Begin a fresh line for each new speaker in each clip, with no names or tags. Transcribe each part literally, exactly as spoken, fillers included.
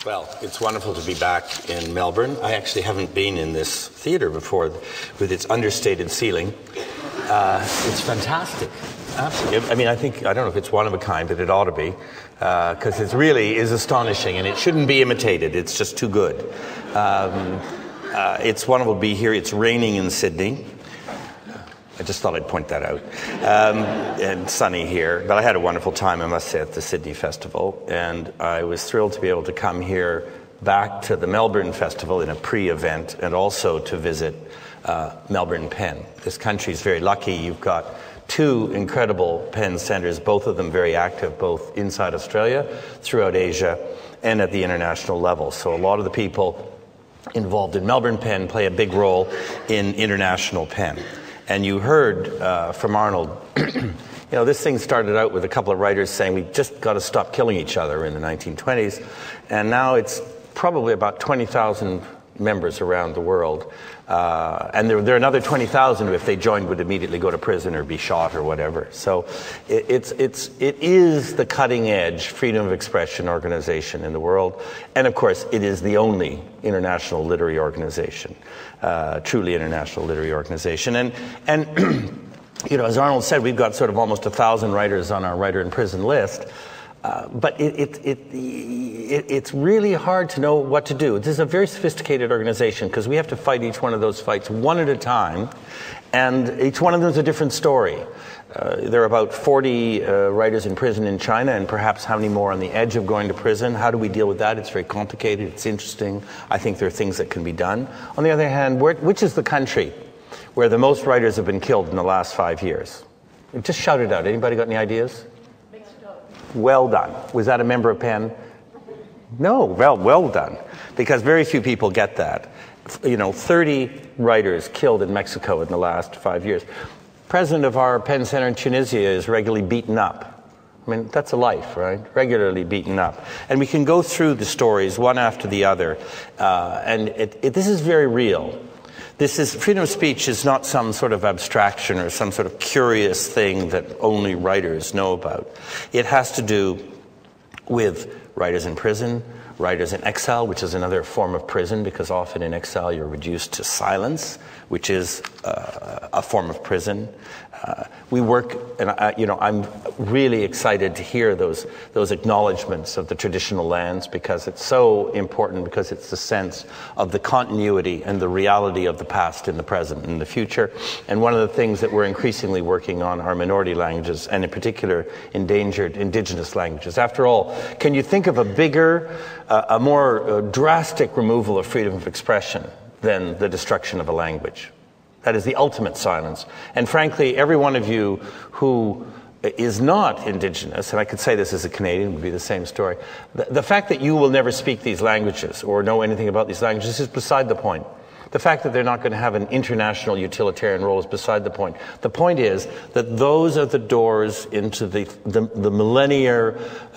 Well, it's wonderful to be back in Melbourne. I actually haven't been in this theatre before with its understated ceiling. Uh, it's fantastic. Absolutely. I mean, I think, I don't know if it's one of a kind, but it ought to be, because uh, it really is astonishing, and it shouldn't be imitated. It's just too good. Um, uh, it's wonderful to be here. It's raining in Sydney. I just thought I'd point that out. Um, and sunny here. But I had a wonderful time, I must say, at the Sydney Festival. And I was thrilled to be able to come here back to the Melbourne Festival in a pre-event, and also to visit uh, Melbourne Pen. This country is very lucky. You've got two incredible Pen centres, both of them very active, both inside Australia, throughout Asia, and at the international level. So a lot of the people involved in Melbourne Pen play a big role in international Pen. And you heard uh, from Arnold, you know, this thing started out with a couple of writers saying we just got to stop killing each other in the nineteen twenties. And now it's probably about twenty thousand members around the world. Uh, and there, there are another twenty thousand who, if they joined, would immediately go to prison or be shot or whatever. So it, it's, it's, it is the cutting-edge freedom of expression organization in the world. And, of course, it is the only international literary organization, uh, truly international literary organization. And, and you know, as Arnold said, we've got sort of almost a thousand writers on our writer in prison list. Uh, but it, it, it, it, it's really hard to know what to do. This is a very sophisticated organization because we have to fight each one of those fights one at a time, and each one of them is a different story. Uh, there are about forty uh, writers in prison in China, and perhaps how many more on the edge of going to prison. How do we deal with that? It's very complicated. It's interesting. I think there are things that can be done. On the other hand, where, which is the country where the most writers have been killed in the last five years? Just shout it out. Anybody got any ideas? Well done. Was that a member of Pen? No, well, well done. Because very few people get that. You know, thirty writers killed in Mexico in the last five years. President of our Pen Center in Tunisia is regularly beaten up. I mean, that's a life, right? Regularly beaten up. And we can go through the stories one after the other. Uh, and it, it, this is very real. This is, freedom of speech is not some sort of abstraction or some sort of curious thing that only writers know about. It has to do with writers in prison, writers in exile, which is another form of prison, because often in exile you're reduced to silence, which is uh, a form of prison. Uh, we work, and I, you know, I'm really excited to hear those those acknowledgments of the traditional lands, because it's so important, because it's the sense of the continuity and the reality of the past in the present and the future. And one of the things that we're increasingly working on are minority languages, and in particular endangered indigenous languages. After all, can you think of a bigger, uh, a more uh, drastic removal of freedom of expression than the destruction of a language? That is the ultimate silence. And frankly, every one of you who is not Indigenous, and I could say this as a Canadian, it would be the same story, the, the fact that you will never speak these languages or know anything about these languages is beside the point. The fact that they're not going to have an international utilitarian role is beside the point. The point is that those are the doors into the, the, the millennia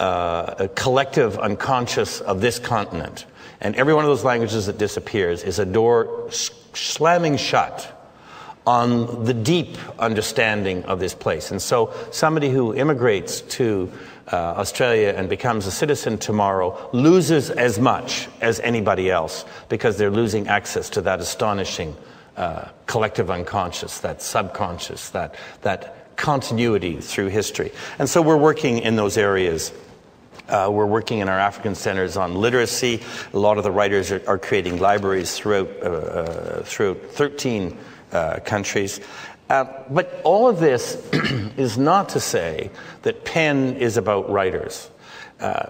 uh, collective unconscious of this continent. And every one of those languages that disappears is a door slamming shut on the deep understanding of this place. And so somebody who immigrates to uh, Australia and becomes a citizen tomorrow loses as much as anybody else, because they're losing access to that astonishing uh, collective unconscious, that subconscious, that, that continuity through history. And so we're working in those areas. Uh, we're working in our African centers on literacy. A lot of the writers are, are creating libraries throughout, uh, uh, throughout thirteen Uh, countries. Uh, but all of this is not to say that Pen is about writers. Uh,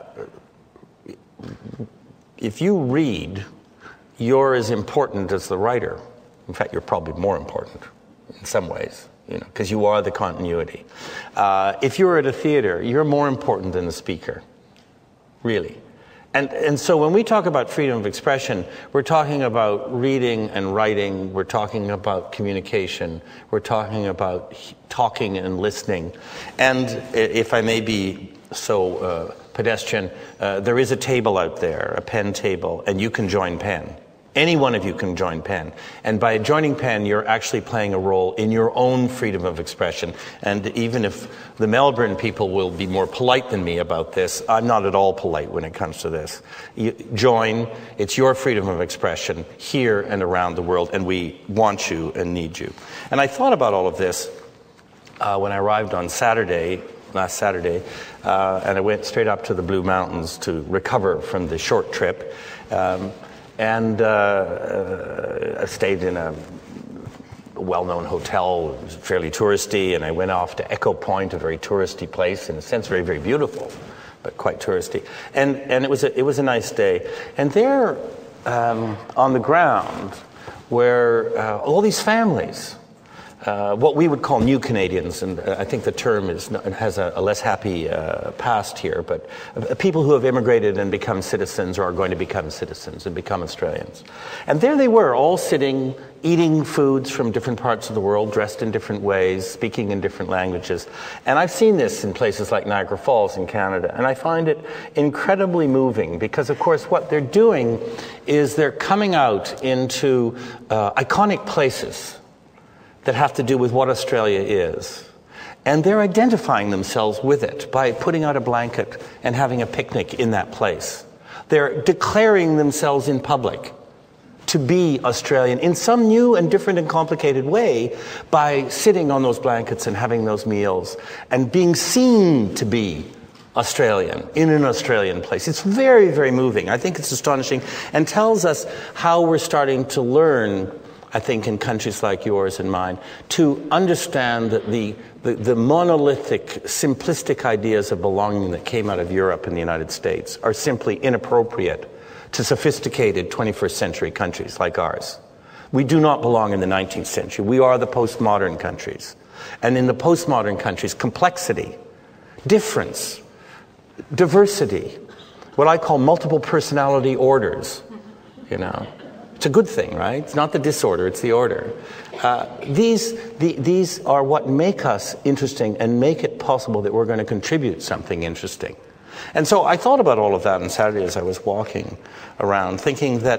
if you read, you're as important as the writer. In fact, you're probably more important in some ways, you know, because you are the continuity. Uh, if you're at a theater, you're more important than the speaker, really. And, and so when we talk about freedom of expression, we're talking about reading and writing, we're talking about communication, we're talking about talking and listening. And if I may be so uh, pedestrian, uh, there is a table out there, a Pen table, and you can join Pen. Any one of you can join PEN. And by joining PEN, you're actually playing a role in your own freedom of expression. And even if the Melbourne people will be more polite than me about this, I'm not at all polite when it comes to this. You join. It's your freedom of expression here and around the world, and we want you and need you. And I thought about all of this uh, when I arrived on Saturday, last Saturday, uh, and I went straight up to the Blue Mountains to recover from the short trip. Um, And uh, uh, I stayed in a well-known hotel, fairly touristy, and I went off to Echo Point, a very touristy place, in a sense very, very beautiful, but quite touristy. And and it was a, it was a nice day. And there, um, on the ground, were uh, all these families, uh, what we would call new Canadians, and I think the term is has a, a less happy uh, past here, but uh, people who have immigrated and become citizens or are going to become citizens and become Australians. And there they were, all sitting, eating foods from different parts of the world, dressed in different ways, speaking in different languages. And I've seen this in places like Niagara Falls in Canada, and I find it incredibly moving because, of course, what they're doing is they're coming out into uh, iconic places that have to do with what Australia is. And they're identifying themselves with it by putting out a blanket and having a picnic in that place. They're declaring themselves in public to be Australian in some new and different and complicated way by sitting on those blankets and having those meals and being seen to be Australian, in an Australian place. It's very, very moving. I think it's astonishing and tells us how we're starting to learn, I think, in countries like yours and mine, to understand that the, the, the monolithic, simplistic ideas of belonging that came out of Europe and the United States are simply inappropriate to sophisticated twenty-first century countries like ours. We do not belong in the nineteenth century. We are the postmodern countries. And in the postmodern countries, complexity, difference, diversity, what I call multiple personality orders, you know, it's a good thing, right? It's not the disorder, it's the order. Uh, these, the, these are what make us interesting and make it possible that we're going to contribute something interesting. And so I thought about all of that on Saturday as I was walking around, thinking that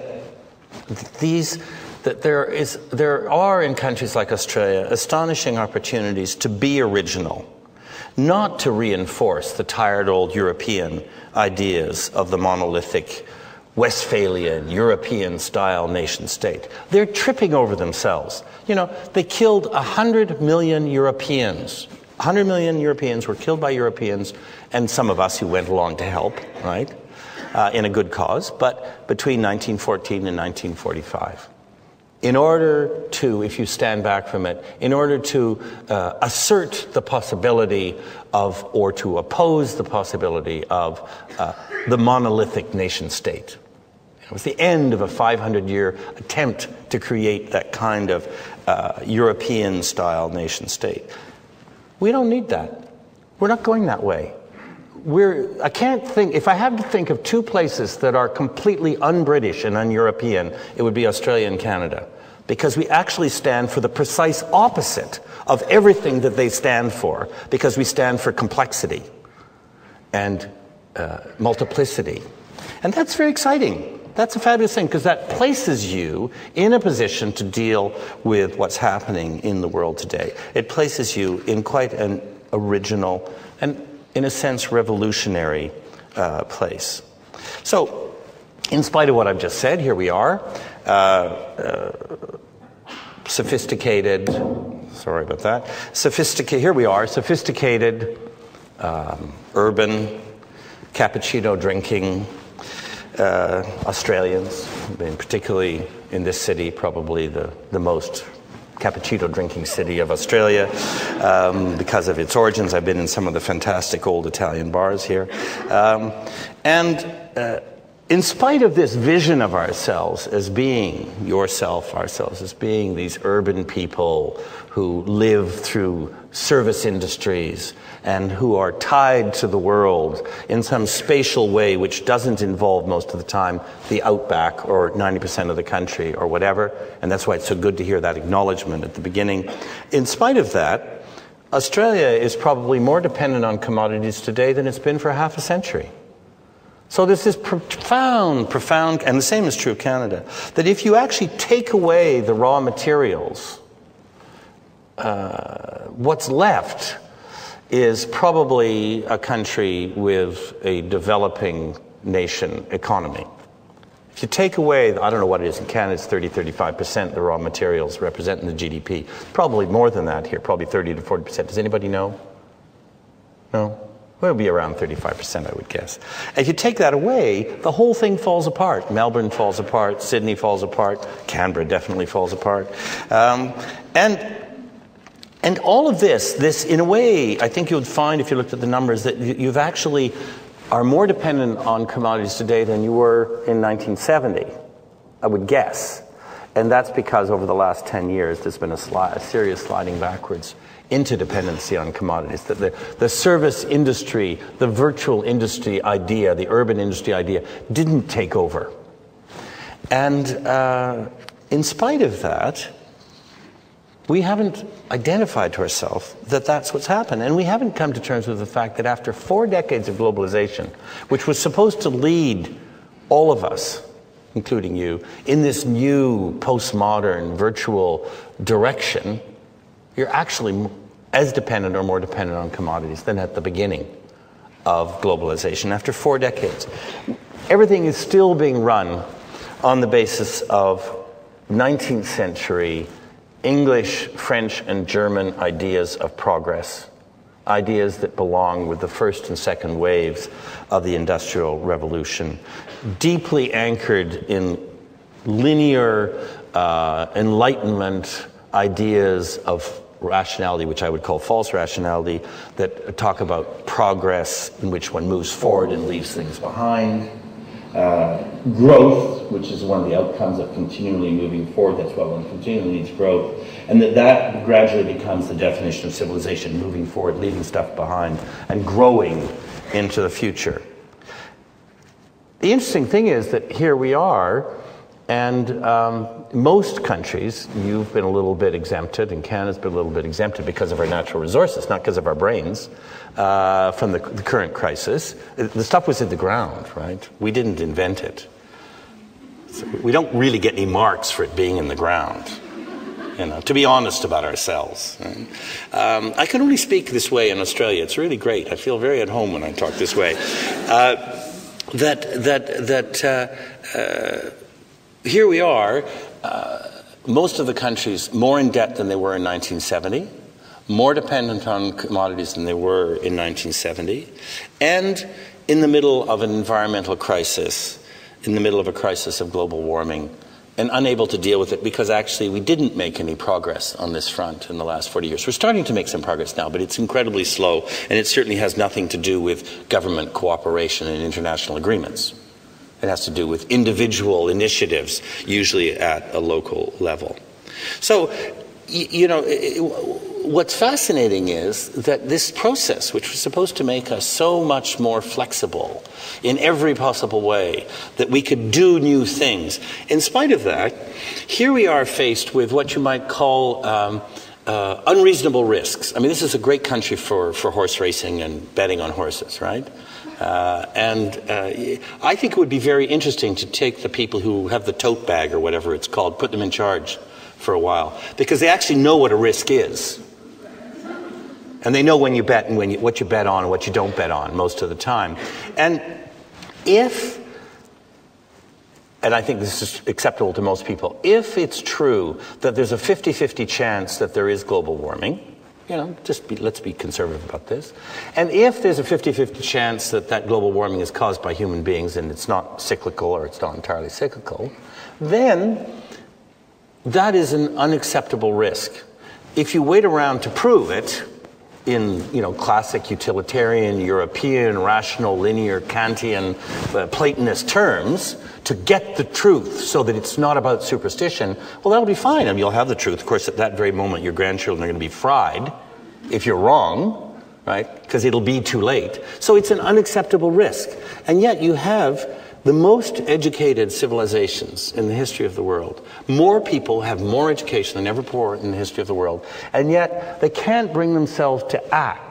these, that there is, there are in countries like Australia astonishing opportunities to be original, not to reinforce the tired old European ideas of the monolithic Westphalian, European-style nation-state. They're tripping over themselves. You know, they killed a hundred million Europeans. A hundred million Europeans were killed by Europeans, and some of us who went along to help, right, uh, in a good cause, but between nineteen fourteen and nineteen forty-five. In order to, if you stand back from it, in order to uh, assert the possibility of, or to oppose the possibility of uh, the monolithic nation-state. It was the end of a five hundred year attempt to create that kind of uh, European-style nation-state. We don't need that. We're not going that way. We're, I can't think, if I had to think of two places that are completely un-British and un-European, it would be Australia and Canada. Because we actually stand for the precise opposite of everything that they stand for. Because we stand for complexity and uh, multiplicity. And that's very exciting. That's a fabulous thing, because that places you in a position to deal with what's happening in the world today. It places you in quite an original and, in a sense, revolutionary uh, place. So, in spite of what I've just said, here we are, uh, uh, sophisticated, sorry about that, sophisticated, here we are, sophisticated, um, urban, cappuccino drinking, Uh, Australians, and particularly in this city, probably the, the most cappuccino drinking city of Australia um, because of its origins. I've been in some of the fantastic old Italian bars here. Um, and uh, in spite of this vision of ourselves as being, yourself, ourselves, as being these urban people who live through service industries and who are tied to the world in some spatial way which doesn't involve most of the time the outback or ninety percent of the country or whatever, and that's why it's so good to hear that acknowledgement at the beginning. In spite of that, Australia is probably more dependent on commodities today than it's been for half a century. So there's this profound, profound, and the same is true of Canada, that if you actually take away the raw materials, uh, what's left is probably a country with a developing nation economy. If you take away, I don't know what it is in Canada, it's thirty, thirty-five percent the raw materials representing the G D P. Probably more than that here, probably thirty to forty percent. Does anybody know? No? Well, it'll be around thirty-five percent, I would guess. If you take that away, the whole thing falls apart. Melbourne falls apart, Sydney falls apart, Canberra definitely falls apart. Um, and and all of this, this in a way, I think you would find if you looked at the numbers that you've actually are more dependent on commodities today than you were in nineteen seventy, I would guess. And that's because over the last ten years, there's been a, sli- a serious sliding backwards into dependency on commodities. That the, the service industry, the virtual industry idea, the urban industry idea didn't take over. And uh, in spite of that, we haven't identified to ourselves that that's what's happened. And we haven't come to terms with the fact that after four decades of globalization, which was supposed to lead all of us, including you, in this new postmodern virtual direction, you're actually as dependent or more dependent on commodities than at the beginning of globalization. After four decades, everything is still being run on the basis of nineteenth century English, French, and German ideas of progress, ideas that belong with the first and second waves of the Industrial Revolution, deeply anchored in linear uh, Enlightenment ideas of rationality, which I would call false rationality, that talk about progress in which one moves forward and leaves things behind. Uh, growth, which is one of the outcomes of continually moving forward, that's why one continually needs growth, and that that gradually becomes the definition of civilization, moving forward, leaving stuff behind, and growing into the future. The interesting thing is that here we are, and um, most countries, you've been a little bit exempted, and Canada's been a little bit exempted because of our natural resources, not because of our brains, uh, from the, the current crisis. The stuff was in the ground, right? We didn't invent it. So we don't really get any marks for it being in the ground, you know, to be honest about ourselves. Right? Um, I can only speak this way in Australia. It's really great. I feel very at home when I talk this way. Uh, that, that, that, uh, uh, here we are, uh, most of the countries more in debt than they were in nineteen seventy, more dependent on commodities than they were in nineteen seventy, and in the middle of an environmental crisis, in the middle of a crisis of global warming, and unable to deal with it because actually we didn't make any progress on this front in the last forty years. We're starting to make some progress now, but it's incredibly slow, and it certainly has nothing to do with government cooperation and international agreements. It has to do with individual initiatives, usually at a local level. So, you know, what's fascinating is that this process, which was supposed to make us so much more flexible in every possible way, that we could do new things, in spite of that, here we are faced with what you might call um, uh, unreasonable risks. I mean, this is a great country for, for horse racing and betting on horses, right? Uh, and uh, I think it would be very interesting to take the people who have the tote bag or whatever it's called, put them in charge for a while, because they actually know what a risk is. And they know when you bet and when you, what you bet on and what you don't bet on most of the time. And if, and I think this is acceptable to most people, if it's true that there's a fifty-fifty chance that there is global warming, you know, just be, let's be conservative about this. And if there's a fifty-fifty chance that that global warming is caused by human beings and it's not cyclical or it's not entirely cyclical, then that is an unacceptable risk. If you wait around to prove it in, you know, classic utilitarian, European, rational, linear, Kantian, uh, Platonist terms to get the truth so that it's not about superstition, well, that'll be fine. I mean, you'll have the truth. Of course, at that very moment, your grandchildren are going to be fried if you're wrong, right? Because it'll be too late. So it's an unacceptable risk. And yet you have the most educated civilizations in the history of the world. More people have more education than ever before in the history of the world. And yet they can't bring themselves to act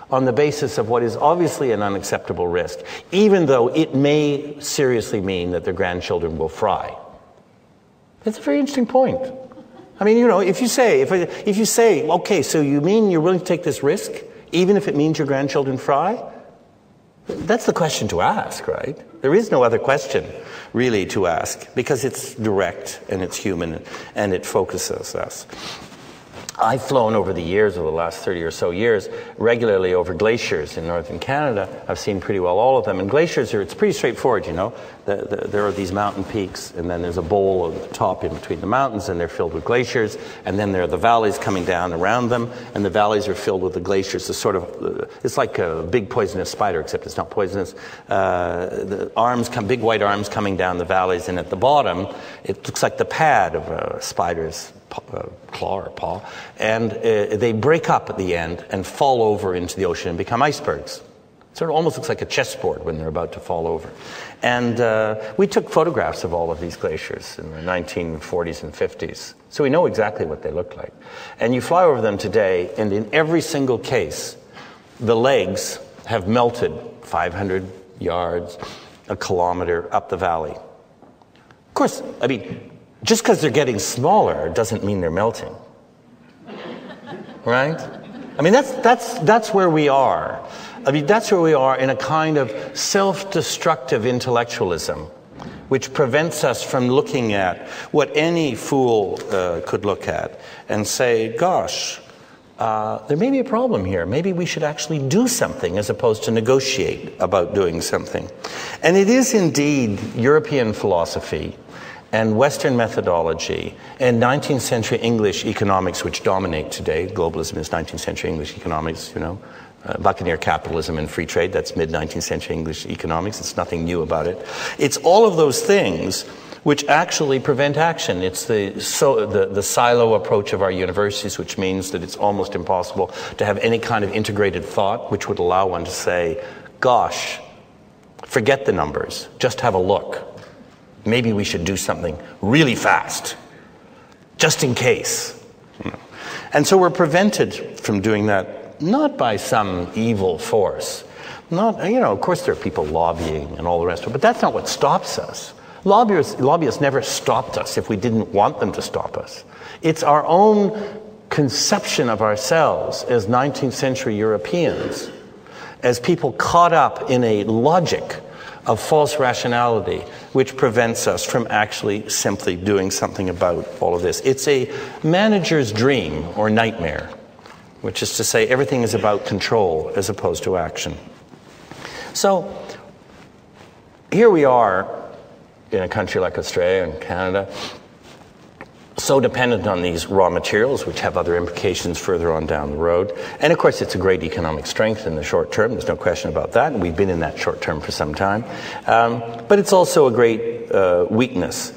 on the basis of what is obviously an unacceptable risk, even though it may seriously mean that their grandchildren will fry. That's a very interesting point. I mean, you know, if you say, if, if you say, okay, so you mean you're willing to take this risk, even if it means your grandchildren fry? That's the question to ask, right? There is no other question, really, to ask, because it's direct and it's human and it focuses us. I've flown over the years, over the last thirty or so years, regularly over glaciers in northern Canada. I've seen pretty well all of them. And glaciers are, it's pretty straightforward, you know. The, the, there are these mountain peaks, and then there's a bowl at the top in between the mountains, and they're filled with glaciers. And then there are the valleys coming down around them, and the valleys are filled with the glaciers. It's sort of, it's like a big poisonous spider, except it's not poisonous. Uh, the arms come, big white arms coming down the valleys, and at the bottom, it looks like the pad of a spider's Uh, claw or paw, and uh, they break up at the end and fall over into the ocean and become icebergs. It sort of almost looks like a chessboard when they're about to fall over. And uh, we took photographs of all of these glaciers in the nineteen forties and fifties, so we know exactly what they look like. And you fly over them today, and in every single case, the legs have melted five hundred yards, a kilometer up the valley. Of course, I mean, just because they're getting smaller doesn't mean they're melting, right? I mean, that's, that's, that's where we are. I mean, that's where we are in a kind of self-destructive intellectualism, which prevents us from looking at what any fool uh, could look at and say, gosh, uh, there may be a problem here. Maybe we should actually do something as opposed to negotiate about doing something. And it is indeed European philosophy and Western methodology and nineteenth century English economics, which dominate today. Globalism is nineteenth century English economics, you know. Uh, buccaneer capitalism and free trade, that's mid-nineteenth century English economics. It's nothing new about it. It's all of those things which actually prevent action. It's the, so, the, the silo approach of our universities, which means that it's almost impossible to have any kind of integrated thought, which would allow one to say, gosh, forget the numbers, just have a look. Maybe we should do something really fast, just in case. And so we're prevented from doing that, not by some evil force. Not, you know, of course there are people lobbying and all the rest of it, but that's not what stops us. Lobbyists, lobbyists never stopped us if we didn't want them to stop us. It's our own conception of ourselves as nineteenth century Europeans, as people caught up in a logic of false rationality, which prevents us from actually simply doing something about all of this. It's a manager's dream or nightmare, which is to say everything is about control as opposed to action. So here we are in a country like Australia and Canada, so dependent on these raw materials, which have other implications further on down the road. And of course, it's a great economic strength in the short term. There's no question about that. And we've been in that short term for some time. Um, but it's also a great uh, weakness.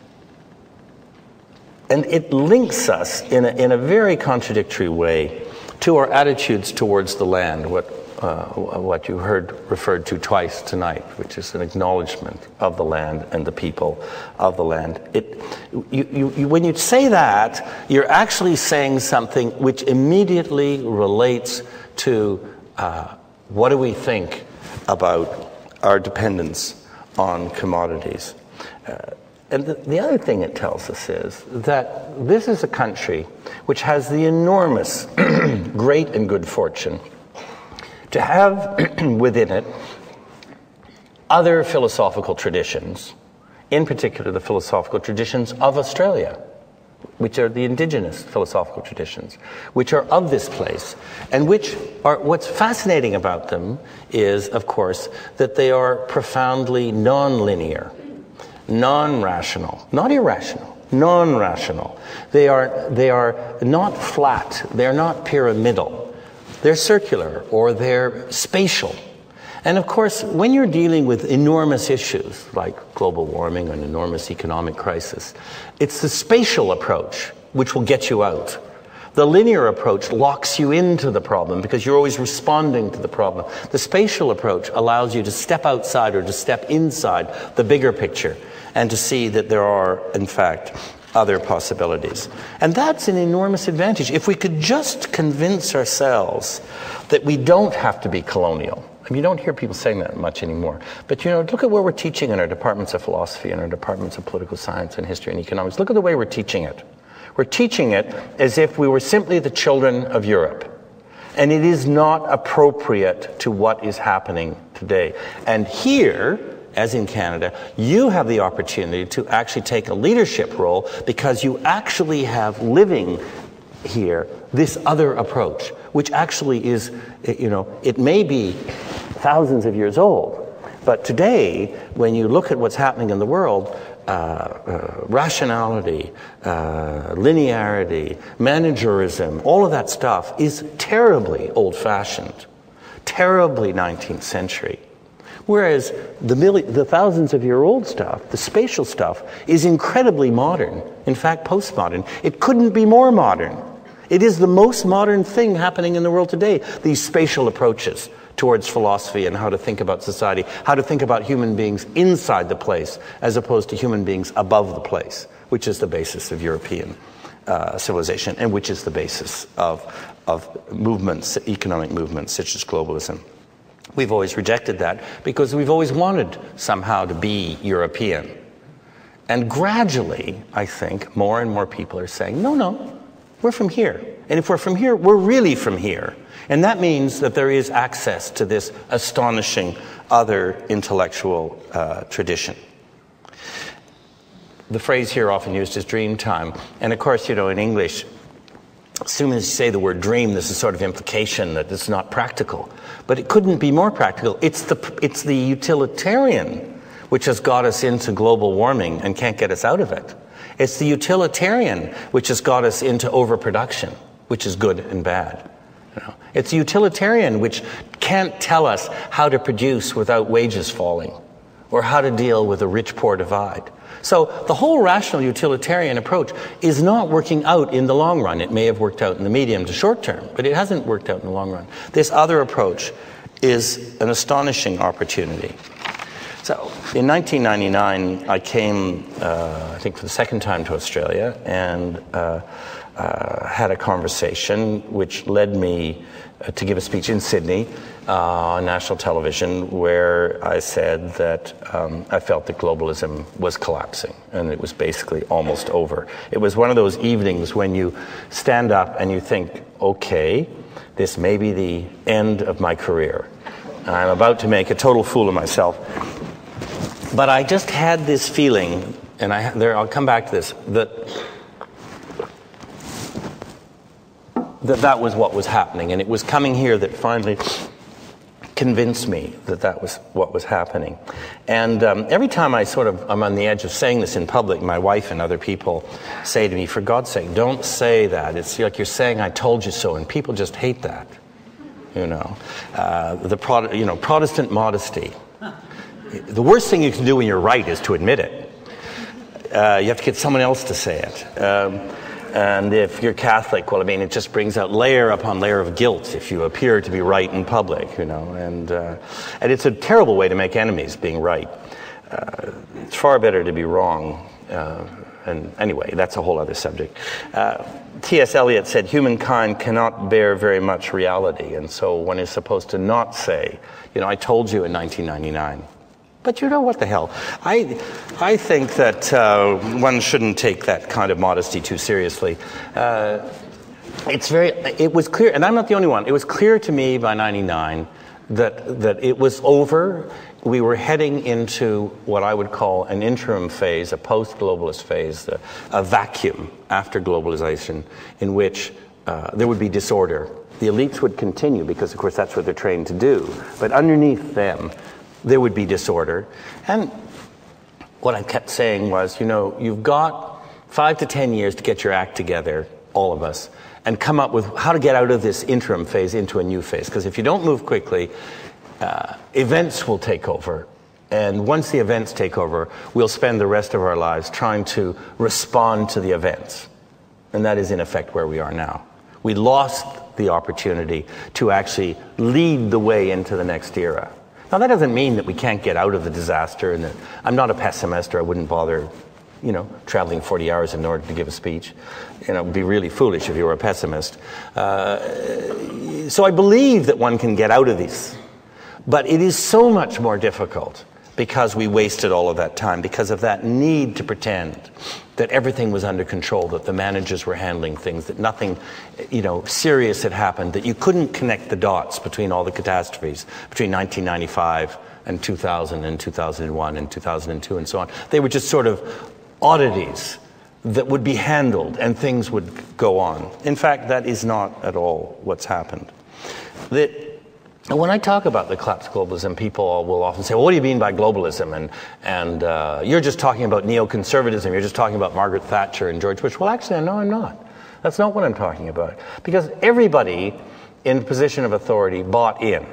And it links us in a, in a very contradictory way to our attitudes towards the land, what Uh, what you heard referred to twice tonight, which is an acknowledgement of the land and the people of the land. It, you, you, you, when you say that, you're actually saying something which immediately relates to uh, what do we think about our dependence on commodities. Uh, and the, the other thing it tells us is that this is a country which has the enormous, great and good fortune to have within it other philosophical traditions, in particular the philosophical traditions of Australia, which are the indigenous philosophical traditions, which are of this place, and which are, what's fascinating about them is, of course, that they are profoundly non-linear, non-rational, not irrational, non-rational. They are, they are not flat, they're not pyramidal. They're circular or they're spatial. And of course, when you're dealing with enormous issues like global warming or an enormous economic crisis, it's the spatial approach which will get you out. The linear approach locks you into the problem because you're always responding to the problem. The spatial approach allows you to step outside or to step inside the bigger picture and to see that there are, in fact, other possibilities. And that's an enormous advantage. If we could just convince ourselves that we don't have to be colonial. I mean, you don't hear people saying that much anymore. But, you know, look at what we're teaching in our departments of philosophy and our departments of political science and history and economics. Look at the way we're teaching it. We're teaching it as if we were simply the children of Europe. And it is not appropriate to what is happening today. And here, as in Canada, you have the opportunity to actually take a leadership role because you actually have living here this other approach, which actually is, you know, it may be thousands of years old, but today, when you look at what's happening in the world, uh, uh, rationality, uh, linearity, managerism, all of that stuff is terribly old-fashioned, terribly nineteenth century. Whereas the, milli- the thousands of year old stuff, the spatial stuff, is incredibly modern. In fact, postmodern. It couldn't be more modern. It is the most modern thing happening in the world today, these spatial approaches towards philosophy and how to think about society, how to think about human beings inside the place as opposed to human beings above the place, which is the basis of European uh, civilization and which is the basis of, of movements, economic movements such as globalism. We've always rejected that because we've always wanted somehow to be European. And gradually, I think, more and more people are saying, no, no, we're from here. And if we're from here, we're really from here. And that means that there is access to this astonishing other intellectual uh, tradition. The phrase here often used is dream time. And of course, you know, in English, as soon as you say the word dream, there's a sort of implication that it's not practical. But it couldn't be more practical. It's the, it's the utilitarian which has got us into global warming and can't get us out of it. It's the utilitarian which has got us into overproduction, which is good and bad. You know? It's the utilitarian which can't tell us how to produce without wages falling or how to deal with a rich-poor divide. So the whole rational utilitarian approach is not working out in the long run. It may have worked out in the medium to short term, but it hasn't worked out in the long run. This other approach is an astonishing opportunity. So in nineteen ninety-nine, I came, uh, I think for the second time to Australia and uh, uh, had a conversation which led me uh, to give a speech in Sydney uh, on national television where I said that um, I felt that globalism was collapsing and it was basically almost over. It was one of those evenings when you stand up and you think, okay, this may be the end of my career. I'm about to make a total fool of myself. But I just had this feeling, and I, there, I'll come back to this, that, that that was what was happening. And it was coming here that finally convinced me that that was what was happening. And um, every time I sort of, I'm on the edge of saying this in public, my wife and other people say to me, for God's sake, don't say that. It's like you're saying, I told you so, and people just hate that. You know, uh, the Pro- you know, Protestant modesty. The worst thing you can do when you're right is to admit it. Uh, you have to get someone else to say it. Um, and if you're Catholic, well, I mean, it just brings out layer upon layer of guilt if you appear to be right in public, you know. And uh, and it's a terrible way to make enemies, being right. Uh, it's far better to be wrong. Uh, and anyway, that's a whole other subject. Uh, T S Eliot said, humankind cannot bear very much reality. And so one is supposed to not say, you know, I told you in nineteen ninety-nine. But you know, what the hell? I I think that uh, one shouldn't take that kind of modesty too seriously. Uh, it's very, it was clear, and I'm not the only one, it was clear to me by ninety-nine that, that it was over. We were heading into what I would call an interim phase, a post-globalist phase, a, a vacuum after globalization in which uh, there would be disorder. The elites would continue because, of course, that's what they're trained to do. But underneath them, there would be disorder. And what I kept saying was, you know, you've got five to ten years to get your act together, all of us, and come up with how to get out of this interim phase into a new phase. Because if you don't move quickly, uh, events will take over. And once the events take over, we'll spend the rest of our lives trying to respond to the events. And that is, in effect, where we are now. We lost the opportunity to actually lead the way into the next era. Now, that doesn't mean that we can't get out of the disaster, and that I'm not a pessimist, or I wouldn't bother you know, traveling forty hours in order to give a speech. You know, it would be really foolish if you were a pessimist. Uh, so I believe that one can get out of these. But it is so much more difficult because we wasted all of that time, because of that need to pretend that everything was under control, that the managers were handling things, that nothing, you know, serious had happened, that you couldn't connect the dots between all the catastrophes between nineteen ninety-five and two thousand and two thousand one and two thousand two and so on. They were just sort of oddities that would be handled and things would go on. In fact, that is not at all what's happened. That And when I talk about the collapse of globalism, people will often say, well, what do you mean by globalism? And, and uh, you're just talking about neoconservatism. You're just talking about Margaret Thatcher and George Bush. Well, actually, no, I'm not. That's not what I'm talking about. Because everybody in a position of authority bought in.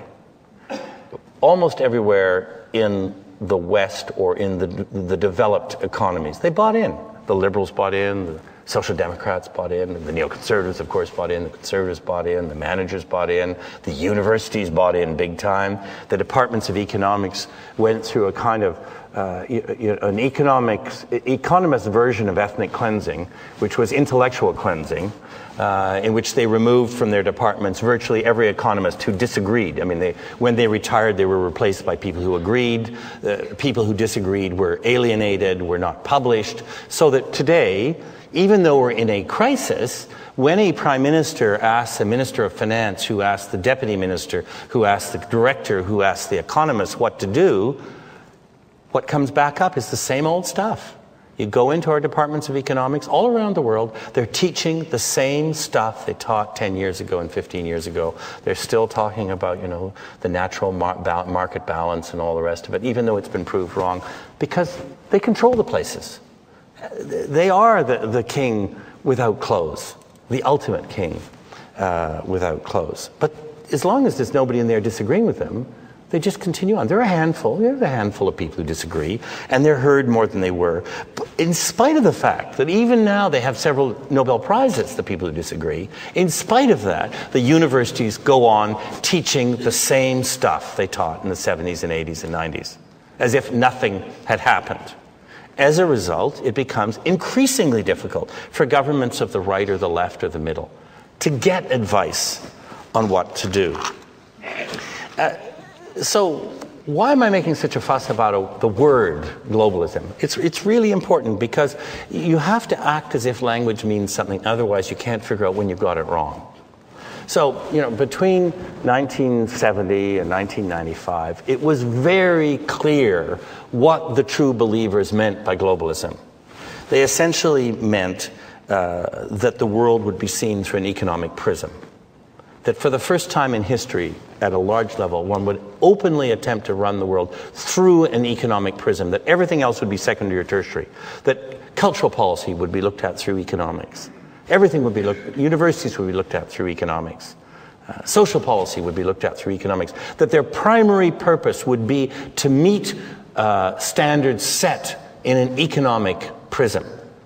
Almost everywhere in the West or in the, the developed economies, they bought in. The liberals bought in, the Social Democrats bought in, the neoconservatives, of course, bought in, the conservatives bought in, the managers bought in, the universities bought in big time. The departments of economics went through a kind of uh, you know, an economics, economist version of ethnic cleansing, which was intellectual cleansing, uh, in which they removed from their departments virtually every economist who disagreed. I mean, they, when they retired, they were replaced by people who agreed. Uh, people who disagreed were alienated, were not published, so that today, even though we're in a crisis, when a prime minister asks a minister of finance, who asks the deputy minister, who asks the director, who asks the economist what to do, what comes back up is the same old stuff. You go into our departments of economics all around the world, they're teaching the same stuff they taught ten years ago and fifteen years ago. They're still talking about, you know, the natural mar- ba- market balance and all the rest of it, even though it's been proved wrong, because they control the places. They are the, the king without clothes, the ultimate king uh, without clothes. But as long as there's nobody in there disagreeing with them, they just continue on. There are a handful, there's a handful of people who disagree, and they're heard more than they were. But in spite of the fact that even now they have several Nobel Prizes, the people who disagree, in spite of that, the universities go on teaching the same stuff they taught in the seventies and eighties and nineties, as if nothing had happened. As a result, it becomes increasingly difficult for governments of the right or the left or the middle to get advice on what to do. Uh, so why am I making such a fuss about a, the word globalism? It's, it's really important because you have to act as if language means something, otherwise you can't figure out when you've got it wrong. So, you know, between nineteen seventy and nineteen ninety-five, it was very clear what the true believers meant by globalism. They essentially meant uh, that the world would be seen through an economic prism. That for the first time in history, at a large level, one would openly attempt to run the world through an economic prism, that everything else would be secondary or tertiary, that cultural policy would be looked at through economics. Everything would be looked at, universities would be looked at through economics. Uh, social policy would be looked at through economics. That their primary purpose would be to meet uh, standards set in an economic prism.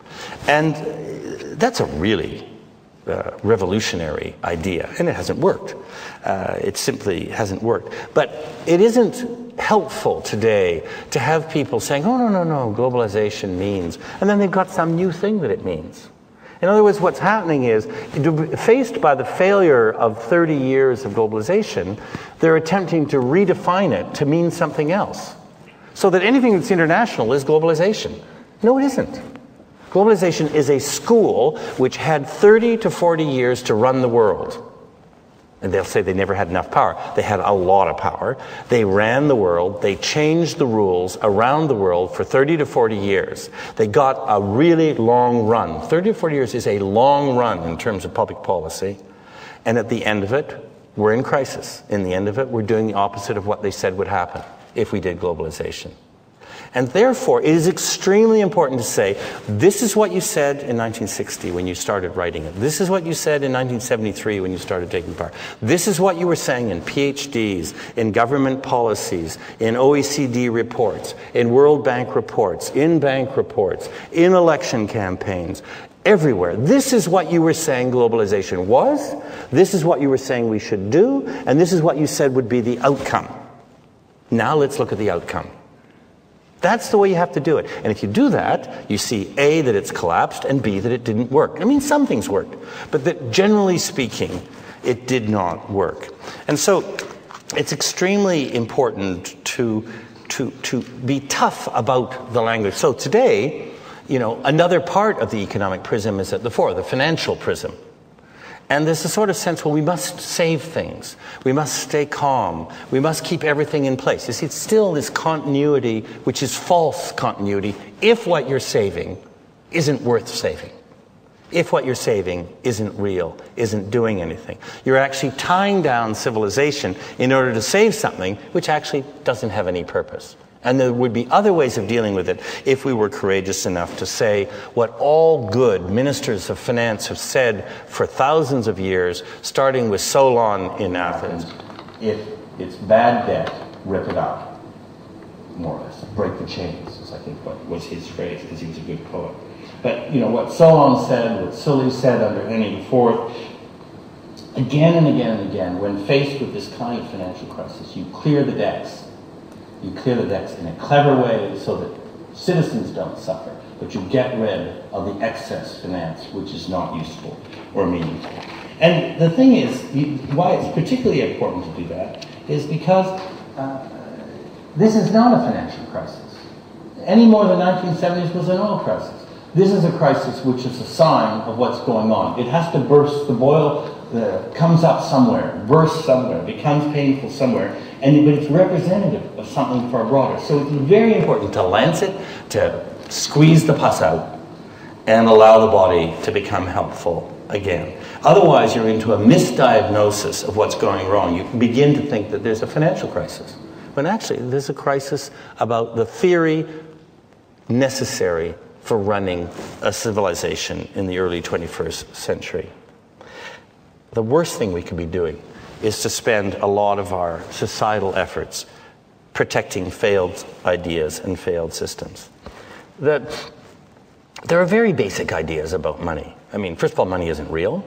And that's a really uh, revolutionary idea, and it hasn't worked. Uh, it simply hasn't worked. But it isn't helpful today to have people saying, oh, no, no, no, globalization means, and then they've got some new thing that it means. In other words, what's happening is, faced by the failure of thirty years of globalization, they're attempting to redefine it to mean something else. So that anything that's international is globalization. No, it isn't. Globalization is a school which had thirty to forty years to run the world. And they'll say they never had enough power. They had a lot of power. They ran the world. They changed the rules around the world for thirty to forty years. They got a really long run. thirty to forty years is a long run in terms of public policy. And at the end of it, we're in crisis. In the end of it, we're doing the opposite of what they said would happen if we did globalization. And therefore, it is extremely important to say, this is what you said in nineteen sixty when you started writing it. This is what you said in nineteen seventy-three when you started taking part. This is what you were saying in PhDs, in government policies, in O E C D reports, in World Bank reports, in bank reports, in election campaigns, everywhere. This is what you were saying globalization was. This is what you were saying we should do. And this is what you said would be the outcome. Now let's look at the outcome. That's the way you have to do it. And if you do that, you see A, that it's collapsed, and B, that it didn't work. I mean, some things worked, but that generally speaking, it did not work. And so it's extremely important to, to, to be tough about the language. So today, you know, another part of the economic prism is at the fore, the financial prism. And there's a sort of sense, well, we must save things. We must stay calm. We must keep everything in place. You see, it's still this continuity, which is false continuity, if what you're saving isn't worth saving. If what you're saving isn't real, isn't doing anything. You're actually tying down civilization in order to save something which actually doesn't have any purpose. And there would be other ways of dealing with it if we were courageous enough to say what all good ministers of finance have said for thousands of years, starting with Solon in Athens. If it's bad debt, rip it up, more or less. Break the chains, is I think what was his phrase, because he was a good poet. But, you know, what Solon said, what Sully said under Henry the Fourth, again and again and again, when faced with this kind of financial crisis, you clear the decks. You clear the decks in a clever way so that citizens don't suffer, but you get rid of the excess finance, which is not useful or meaningful. And the thing is, you, why it's particularly important to do that is because uh, this is not a financial crisis. Any more than the nineteen seventies was an oil crisis. This is a crisis which is a sign of what's going on. It has to burst, the boil uh, comes up somewhere, bursts somewhere, becomes painful somewhere, and but it's representative of something far broader. So it's very important to lance it, to squeeze the pus out, and allow the body to become helpful again. Otherwise, you're into a misdiagnosis of what's going wrong. You begin to think that there's a financial crisis, when actually there's a crisis about the theory necessary for running a civilization in the early twenty-first century. The worst thing we could be doing is to spend a lot of our societal efforts protecting failed ideas and failed systems. The, there are very basic ideas about money. I mean, first of all, money isn't real.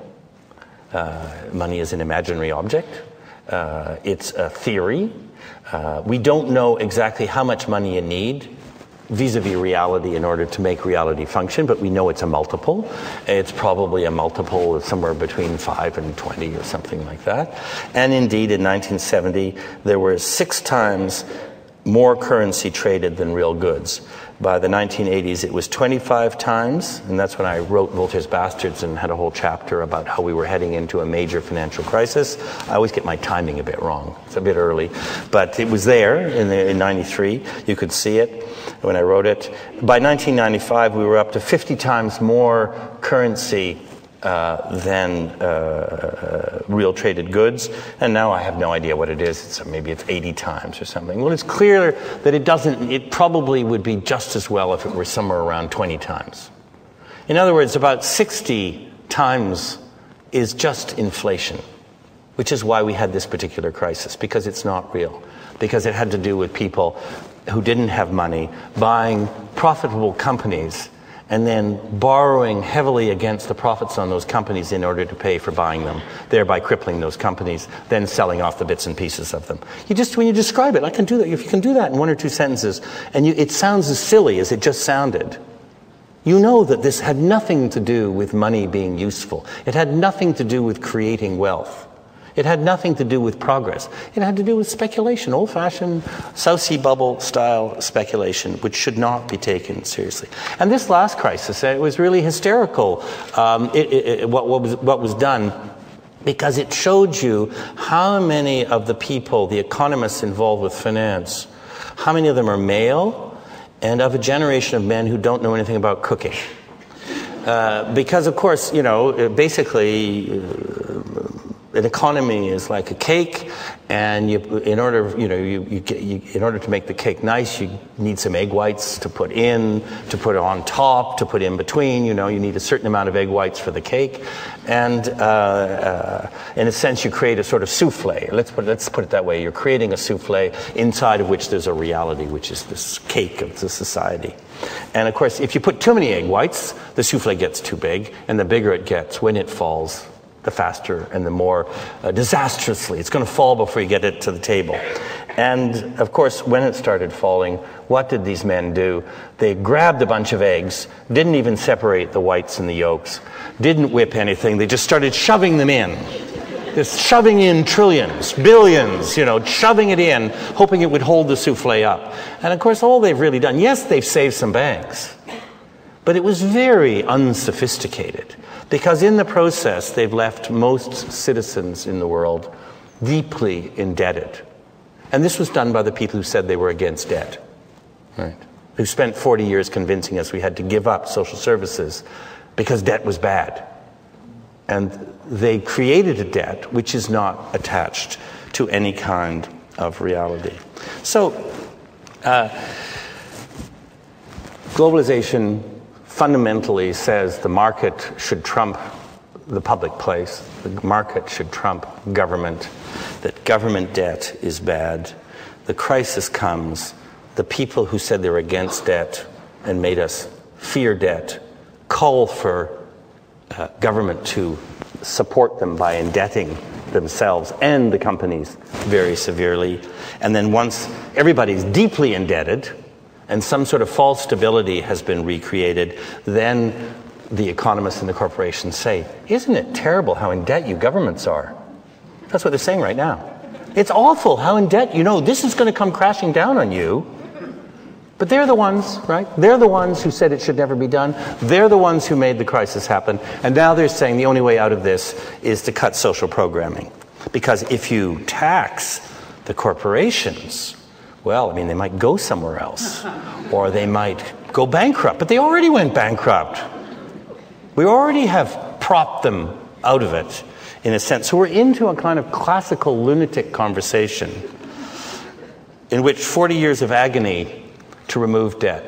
Uh, money is an imaginary object. Uh, it's a theory. Uh, we don't know exactly how much money you need vis-a-vis reality in order to make reality function, but we know it's a multiple. It's probably a multiple of somewhere between five and twenty or something like that. And indeed, in nineteen seventy, there were six times more currency traded than real goods. By the nineteen eighties, it was twenty-five times, and that's when I wrote Voltaire's Bastards and had a whole chapter about how we were heading into a major financial crisis. I always get my timing a bit wrong. It's a bit early, but it was there in, the, in ninety-three. You could see it when I wrote it. By nineteen ninety-five, we were up to fifty times more currency Uh, than uh, uh, real traded goods, and now I have no idea what it is. It's, maybe it's eighty times or something. Well, it's clear that it doesn't, it probably would be just as well if it were somewhere around twenty times. In other words, about sixty times is just inflation, which is why we had this particular crisis, because it's not real, because it had to do with people who didn't have money buying profitable companies and then borrowing heavily against the profits on those companies in order to pay for buying them, thereby crippling those companies, then selling off the bits and pieces of them. You just, when you describe it, I can do that. If you can do that in one or two sentences, and you, it sounds as silly as it just sounded, you know that this had nothing to do with money being useful. It had nothing to do with creating wealth. It had nothing to do with progress. It had to do with speculation, old-fashioned South Sea bubble style speculation, which should not be taken seriously. And this last crisis, it was really hysterical, um, it, it, it, what, what, was, what was done, because it showed you how many of the people, the economists involved with finance, how many of them are male and of a generation of men who don't know anything about cooking. Uh, because, of course, you know, basically, uh, an economy is like a cake, and you, in order, you know, you, you, get, you, in order to make the cake nice, you need some egg whites to put in, to put on top, to put in between. You know, you need a certain amount of egg whites for the cake, and uh, uh, in a sense, you create a sort of souffle. Let's put let's put it that way. You're creating a souffle inside of which there's a reality, which is this cake of the society. And of course, if you put too many egg whites, the souffle gets too big, and the bigger it gets, when it falls, the faster and the more uh, disastrously. It's going to fall before you get it to the table. And of course, when it started falling, what did these men do? They grabbed a bunch of eggs, didn't even separate the whites and the yolks, didn't whip anything, they just started shoving them in. Just shoving in trillions, billions, you know, shoving it in, hoping it would hold the souffle up. And of course, all they've really done, yes, they've saved some banks, but it was very unsophisticated, because in the process, they've left most citizens in the world deeply indebted. And this was done by the people who said they were against debt, right? Who spent forty years convincing us we had to give up social services because debt was bad. And they created a debt which is not attached to any kind of reality. So, uh, globalization fundamentally says the market should trump the public place, the market should trump government, that government debt is bad. The crisis comes, the people who said they were against debt and made us fear debt call for uh, government to support them by indebting themselves and the companies very severely. And then once everybody's deeply indebted and some sort of false stability has been recreated, then the economists and the corporations say, isn't it terrible how in debt you governments are? That's what they're saying right now. It's awful how in debt, you know, this is going to come crashing down on you. But they're the ones, right? They're the ones who said it should never be done. They're the ones who made the crisis happen. And now they're saying the only way out of this is to cut social programming. Because if you tax the corporations, well, I mean, they might go somewhere else. Or they might go bankrupt. But they already went bankrupt. We already have propped them out of it, in a sense. So we're into a kind of classical lunatic conversation in which forty years of agony to remove debt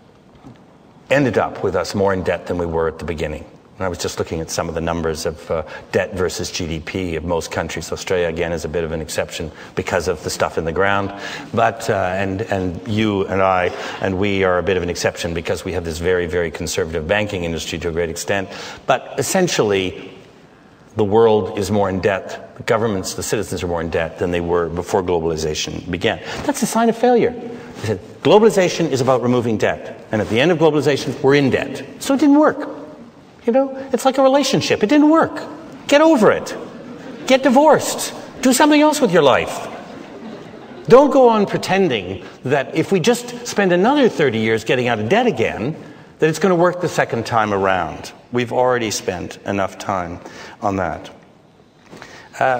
ended up with us more in debt than we were at the beginning. And I was just looking at some of the numbers of uh, debt versus G D P of most countries. Australia, again, is a bit of an exception because of the stuff in the ground. But, uh, and, and you and I and we are a bit of an exception because we have this very, very conservative banking industry to a great extent. But essentially, the world is more in debt, the governments, the citizens are more in debt than they were before globalization began. That's a sign of failure. They said, globalization is about removing debt. And at the end of globalization, we're in debt. So it didn't work. You know, it's like a relationship. It didn't work. Get over it. Get divorced. Do something else with your life. Don't go on pretending that if we just spend another thirty years getting out of debt again, that it's going to work the second time around. We've already spent enough time on that. Uh,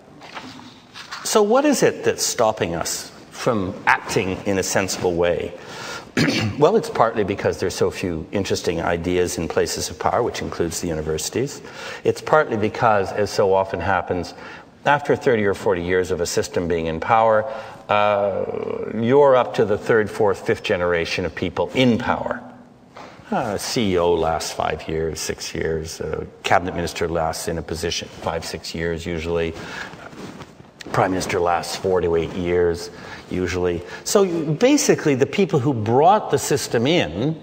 so what is it that's stopping us from acting in a sensible way? Well, it's partly because there's so few interesting ideas in places of power, which includes the universities. It's partly because, as so often happens, after thirty or forty years of a system being in power, uh, you're up to the third, fourth, fifth generation of people in power. Uh, C E O lasts five years, six years. A cabinet minister lasts in a position five, six years usually. Prime minister lasts four to eight years usually. So basically the people who brought the system in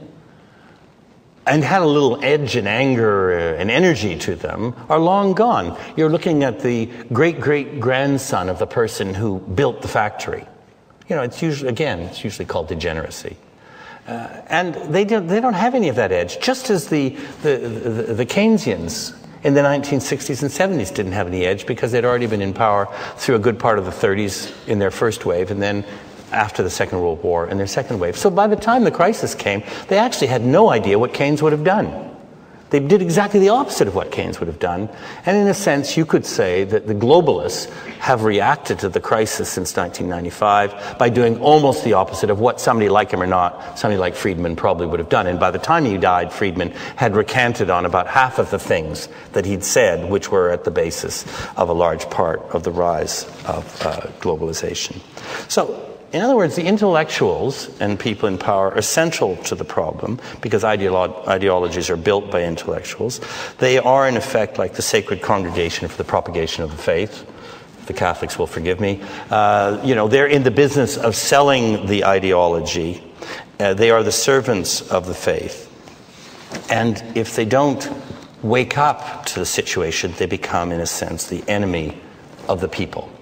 and had a little edge and anger and energy to them are long gone. You're looking at the great-great-grandson of the person who built the factory. You know, it's usually, again, it's usually called degeneracy. Uh, and they don't, they don't have any of that edge, just as the, the, the, the Keynesians in the nineteen sixties and seventies didn't have any edge because they'd already been in power through a good part of the thirties in their first wave and then after the Second World War in their second wave. So by the time the crisis came, they actually had no idea what Keynes would have done. They did exactly the opposite of what Keynes would have done. And in a sense, you could say that the globalists have reacted to the crisis since nineteen ninety-five by doing almost the opposite of what somebody like him or not, somebody like Friedman probably would have done. And by the time he died, Friedman had recanted on about half of the things that he'd said, which were at the basis of a large part of the rise of uh, globalization. So, in other words, the intellectuals and people in power are central to the problem because ideolo- ideologies are built by intellectuals. They are, in effect, like the sacred congregation for the propagation of the faith. The Catholics will forgive me. Uh, you know, they're in the business of selling the ideology. Uh, they are the servants of the faith. And if they don't wake up to the situation, they become, in a sense, the enemy of the people.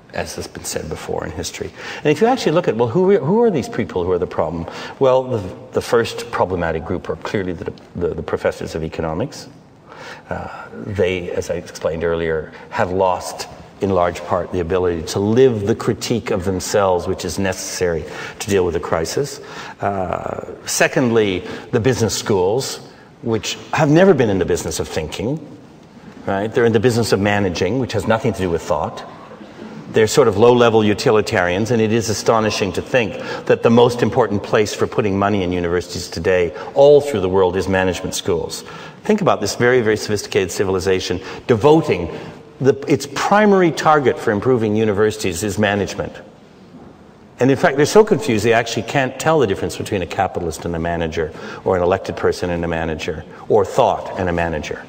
as has been said before in history. And if you actually look at, well, who are, who are these people who are the problem? Well, the, the first problematic group are clearly the, the, the professors of economics. Uh, they, as I explained earlier, have lost in large part the ability to live the critique of themselves which is necessary to deal with a crisis. Uh, secondly, the business schools, which have never been in the business of thinking, right? They're in the business of managing, which has nothing to do with thought. They're sort of low-level utilitarians, and it is astonishing to think that the most important place for putting money in universities today, all through the world, is management schools. Think about this very, very sophisticated civilization devoting the, its primary target for improving universities is management. And in fact, they're so confused they actually can't tell the difference between a capitalist and a manager, or an elected person and a manager, or thought and a manager.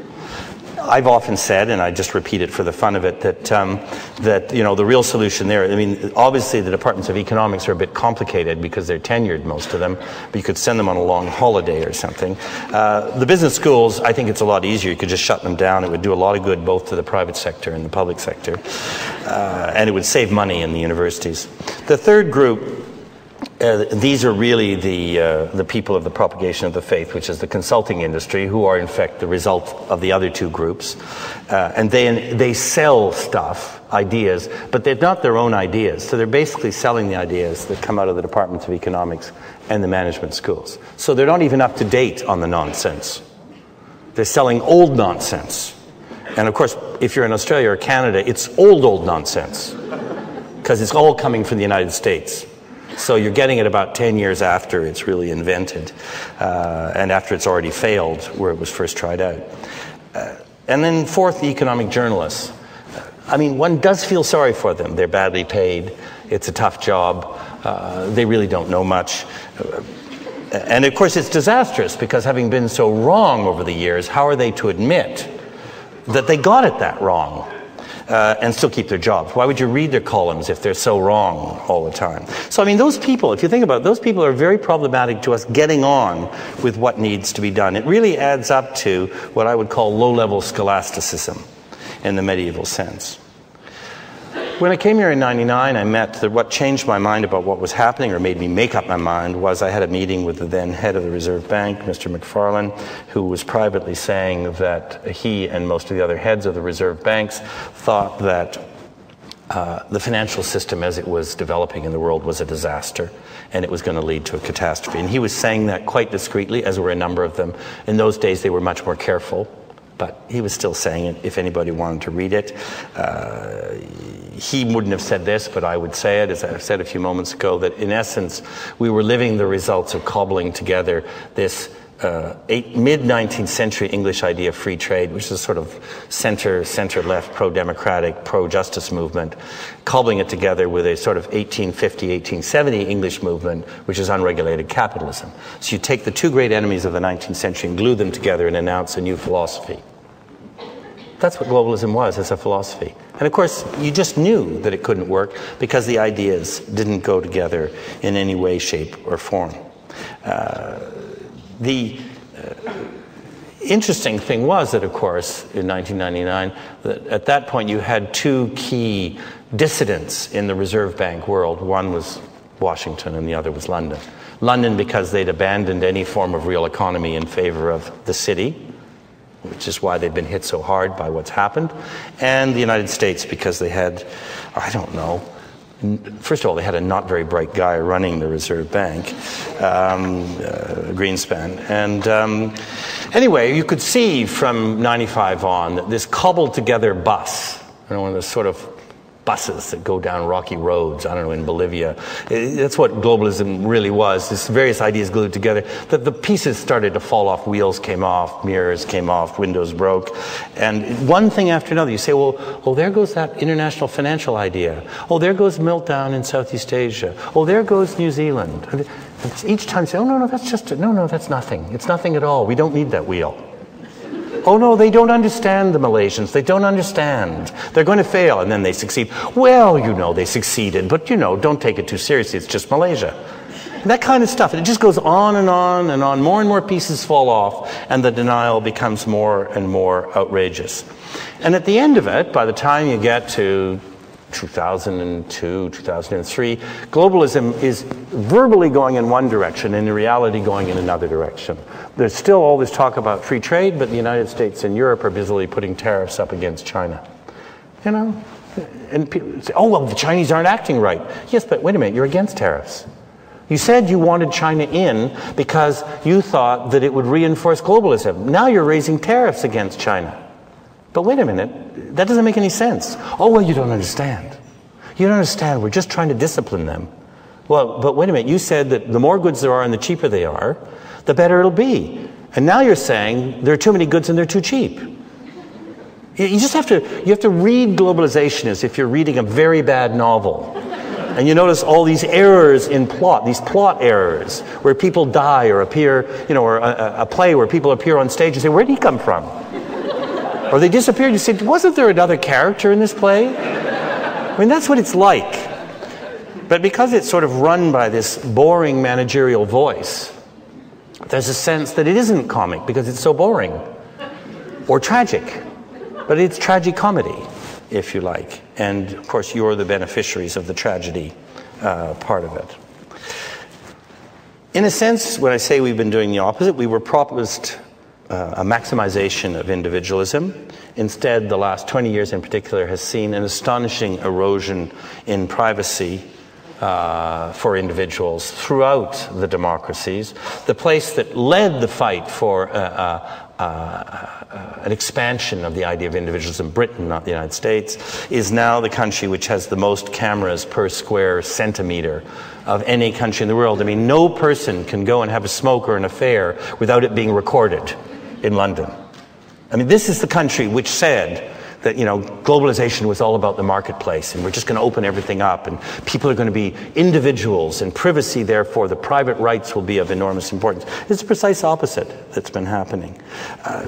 I've often said, and I just repeat it for the fun of it, that, um, that you know, the real solution there, I mean, obviously the departments of economics are a bit complicated because they're tenured, most of them, but you could send them on a long holiday or something. Uh, the business schools, I think it's a lot easier. You could just shut them down. It would do a lot of good both to the private sector and the public sector. Uh, and it would save money in the universities. The third group, Uh, these are really the, uh, the people of the propagation of the faith, which is the consulting industry, who are in fact the result of the other two groups. Uh, and they, they sell stuff, ideas, but they're not their own ideas. So they're basically selling the ideas that come out of the departments of economics and the management schools. So they're not even up to date on the nonsense. They're selling old nonsense. And of course, if you're in Australia or Canada, it's old, old nonsense, because it's all coming from the United States. So you're getting it about ten years after it's really invented, uh, and after it's already failed where it was first tried out. Uh, and then fourth, the economic journalists. I mean, one does feel sorry for them. They're badly paid. It's a tough job. Uh, they really don't know much. Uh, and of course, it's disastrous because having been so wrong over the years, how are they to admit that they got it that wrong? Uh, and still keep their jobs. Why would you read their columns if they're so wrong all the time? So, I mean, those people, if you think about it, those people are very problematic to us getting on with what needs to be done. It really adds up to what I would call low-level scholasticism in the medieval sense. When I came here in ninety-nine, I met that what changed my mind about what was happening, or made me make up my mind, was I had a meeting with the then head of the Reserve Bank, Mister McFarlane, who was privately saying that he and most of the other heads of the Reserve Banks thought that uh, the financial system as it was developing in the world was a disaster, and it was going to lead to a catastrophe. And he was saying that quite discreetly, as were a number of them. In those days, they were much more careful, but he was still saying it if anybody wanted to read it. Uh, he wouldn't have said this, but I would say it, as I said a few moments ago, that in essence, we were living the results of cobbling together this uh, mid-nineteenth century English idea of free trade, which is a sort of center, center-left, pro-democratic, pro-justice movement, cobbling it together with a sort of eighteen fifty, eighteen seventy English movement, which is unregulated capitalism. So you take the two great enemies of the nineteenth century and glue them together and announce a new philosophy. That's what globalism was, as a philosophy. And of course, you just knew that it couldn't work because the ideas didn't go together in any way, shape, or form. Uh, the uh, interesting thing was that, of course, in nineteen ninety-nine, that at that point you had two key dissidents in the Reserve Bank world. One was Washington and the other was London. London because they'd abandoned any form of real economy in favor of the city, which is why they've been hit so hard by what's happened, and the United States because they had, I don't know, first of all, they had a not very bright guy running the Reserve Bank, um, uh, Greenspan. And um, anyway, you could see from ninety-five on that this cobbled together bus, you know, one of those sort of buses that go down rocky roads, I don't know, in Bolivia. That's what globalism really was, this various ideas glued together. That the pieces started to fall off, wheels came off, mirrors came off, windows broke. And one thing after another, you say, well, oh, there goes that international financial idea. Oh, there goes meltdown in Southeast Asia. Oh, there goes New Zealand. And each time you say, oh, no, no, that's just, a, no, no, that's nothing. It's nothing at all. We don't need that wheel. Oh, no, they don't understand, the Malaysians. They don't understand. They're going to fail, and then they succeed. Well, you know, they succeeded, but, you know, don't take it too seriously. It's just Malaysia. That kind of stuff. And it just goes on and on and on. More and more pieces fall off, and the denial becomes more and more outrageous. And at the end of it, by the time you get to two thousand two, two thousand three, globalism is verbally going in one direction and in reality going in another direction. There's still all this talk about free trade, but the United States and Europe are busily putting tariffs up against China. You know, and people say, oh, well, the Chinese aren't acting right. Yes, but wait a minute, you're against tariffs. You said you wanted China in because you thought that it would reinforce globalism. Now you're raising tariffs against China. But wait a minute, that doesn't make any sense. Oh, well, you don't understand. You don't understand, we're just trying to discipline them. Well, but wait a minute, you said that the more goods there are and the cheaper they are, the better it'll be. And now you're saying there are too many goods and they're too cheap. You just have to, you have to read globalization as if you're reading a very bad novel. And you notice all these errors in plot, these plot errors, where people die or appear, you know, or a, a play where people appear on stage and say, where did he come from? Or they disappeared. You say, wasn't there another character in this play? I mean, that's what it's like. But because it's sort of run by this boring managerial voice, there's a sense that it isn't comic because it's so boring. Or tragic. But it's tragicomedy, if you like. And, of course, you're the beneficiaries of the tragedy uh, part of it. In a sense, when I say we've been doing the opposite, we were promised uh, a maximization of individualism. Instead, the last twenty years in particular has seen an astonishing erosion in privacy uh, for individuals throughout the democracies. The place that led the fight for uh, uh, uh, uh, an expansion of the idea of individualism, Britain, not the United States, is now the country which has the most cameras per square centimeter of any country in the world. I mean, no person can go and have a smoke or an affair without it being recorded in London. I mean, this is the country which said that, you know, globalization was all about the marketplace and we're just going to open everything up and people are going to be individuals and privacy, therefore the private rights will be of enormous importance. It's the precise opposite that's been happening. Uh,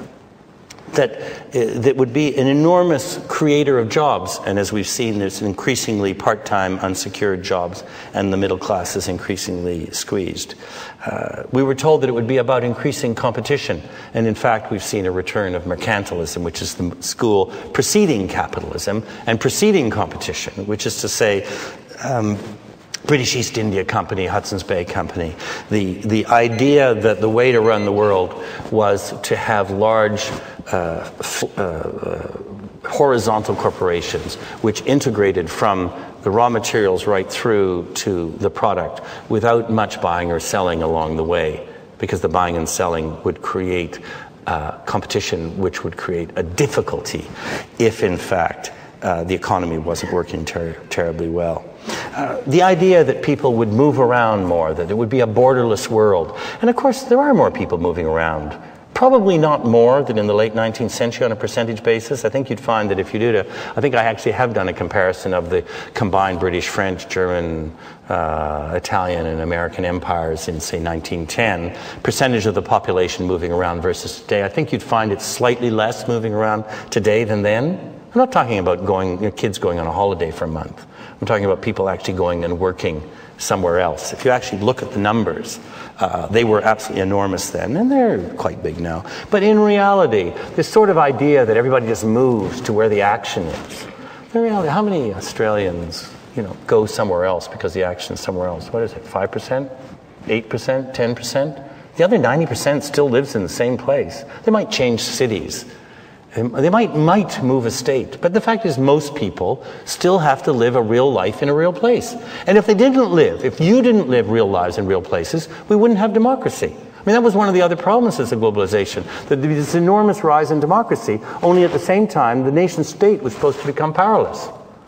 that uh, that would be an enormous creator of jobs, and as we've seen, there's increasingly part-time unsecured jobs and the middle class is increasingly squeezed. Uh, we were told that it would be about increasing competition, and in fact we've seen a return of mercantilism, which is the school preceding capitalism and preceding competition, which is to say um, British East India Company, Hudson's Bay Company, the, the idea that the way to run the world was to have large uh, uh, uh, horizontal corporations which integrated from the raw materials right through to the product without much buying or selling along the way, because the buying and selling would create uh, competition which would create a difficulty if in fact uh, the economy wasn't working ter- terribly well. Uh, the idea that people would move around more, that it would be a borderless world. And of course there are more people moving around. Probably not more than in the late nineteenth century on a percentage basis. I think you'd find that if you did a, I think I actually have done a comparison of the combined British, French, German, uh, Italian, and American empires in, say, nineteen ten, percentage of the population moving around versus today. I think you'd find it's slightly less moving around today than then. I'm not talking about going, you know, kids going on a holiday for a month. I'm talking about people actually going and working somewhere else. If you actually look at the numbers, uh, they were absolutely enormous then, and they're quite big now. But in reality, this sort of idea that everybody just moves to where the action is. In reality, how many Australians, you know, go somewhere else because the action is somewhere else? What is it, five percent? eight percent? ten percent? The other ninety percent still lives in the same place. They might change cities. They might might move a state, but the fact is most people still have to live a real life in a real place. And if they didn't live, if you didn't live real lives in real places, we wouldn't have democracy. I mean, that was one of the other promises of globalization, that there was this enormous rise in democracy, only at the same time the nation state was supposed to become powerless.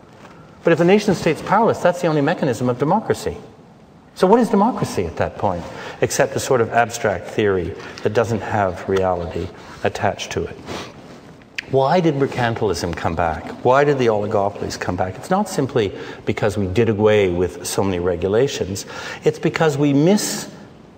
But if the nation state's powerless, that's the only mechanism of democracy. So what is democracy at that point, except a sort of abstract theory that doesn't have reality attached to it? Why did mercantilism come back? Why did the oligopolies come back? It's not simply because we did away with so many regulations. It's because we mis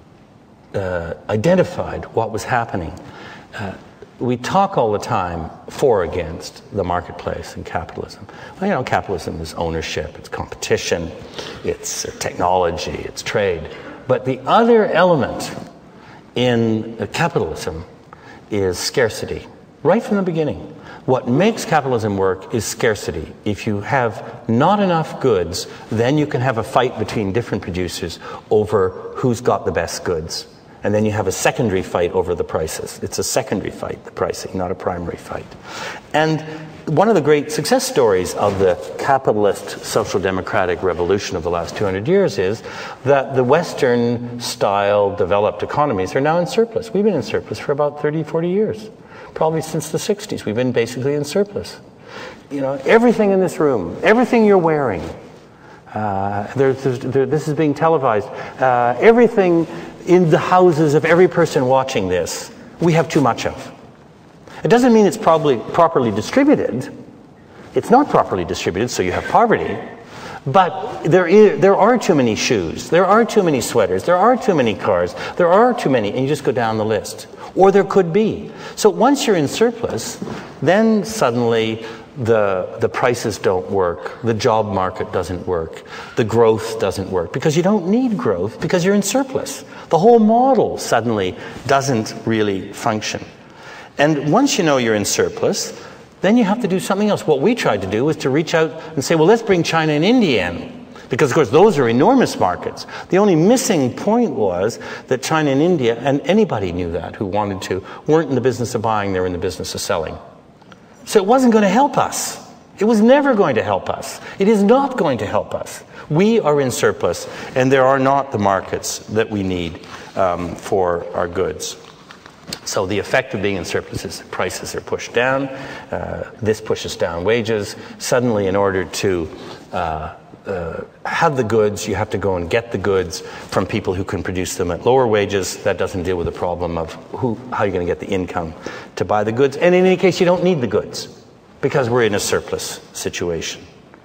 uh, identified what was happening. Uh, we talk all the time for or against the marketplace and capitalism. Well, you know, capitalism is ownership, it's competition, it's technology, it's trade. But the other element in capitalism is scarcity. Right from the beginning. What makes capitalism work is scarcity. If you have not enough goods, then you can have a fight between different producers over who's got the best goods. And then you have a secondary fight over the prices. It's a secondary fight, the pricing, not a primary fight. And one of the great success stories of the capitalist social democratic revolution of the last two hundred years is that the Western-style developed economies are now in surplus. We've been in surplus for about thirty, forty years. Probably since the sixties, we've been basically in surplus. You know, everything in this room, everything you're wearing, uh, there, there, this is being televised, uh, everything in the houses of every person watching this, we have too much of. It doesn't mean it's probably properly distributed. It's not properly distributed, so you have poverty. But there is, there are too many shoes, there are too many sweaters, there are too many cars, there are too many, and you just go down the list. Or there could be. So once you're in surplus, then suddenly the, the prices don't work, the job market doesn't work, the growth doesn't work, because you don't need growth because you're in surplus. The whole model suddenly doesn't really function. And once you know you're in surplus, then you have to do something else. What we tried to do was to reach out and say, well, let's bring China and India in. Because, of course, those are enormous markets. The only missing point was that China and India, and anybody knew that who wanted to, weren't in the business of buying, they were in the business of selling. So it wasn't going to help us. It was never going to help us. It is not going to help us. We are in surplus, and there are not the markets that we need um, for our goods. So the effect of being in surplus is that prices are pushed down. Uh, this pushes down wages. Suddenly, in order to uh, uh, have the goods, you have to go and get the goods from people who can produce them at lower wages. That doesn't deal with the problem of who, how you're going to get the income to buy the goods. And in any case, you don't need the goods because we're in a surplus situation.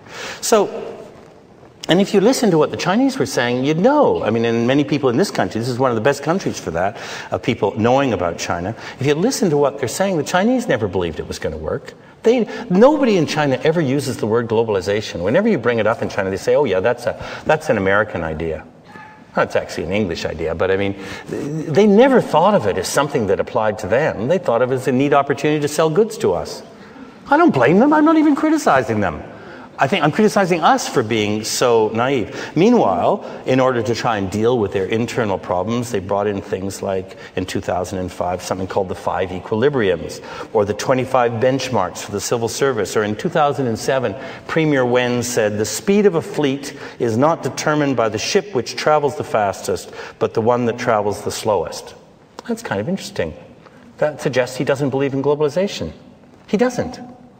So, and if you listen to what the Chinese were saying, you'd know. I mean, and many people in this country, this is one of the best countries for that, of people knowing about China. If you listen to what they're saying, the Chinese never believed it was going to work. They, nobody in China ever uses the word globalization. Whenever you bring it up in China, they say, oh yeah, that's, a, that's an American idea. Well, it's actually an English idea, but I mean, they never thought of it as something that applied to them. They thought of it as a neat opportunity to sell goods to us. I don't blame them. I'm not even criticizing them. I think I'm criticizing us for being so naive. Meanwhile, in order to try and deal with their internal problems, they brought in things like, in two thousand five, something called the five equilibriums, or the twenty-five benchmarks for the civil service, or in two thousand seven, Premier Wen said, the speed of a fleet is not determined by the ship which travels the fastest, but the one that travels the slowest. That's kind of interesting. That suggests he doesn't believe in globalization. He doesn't.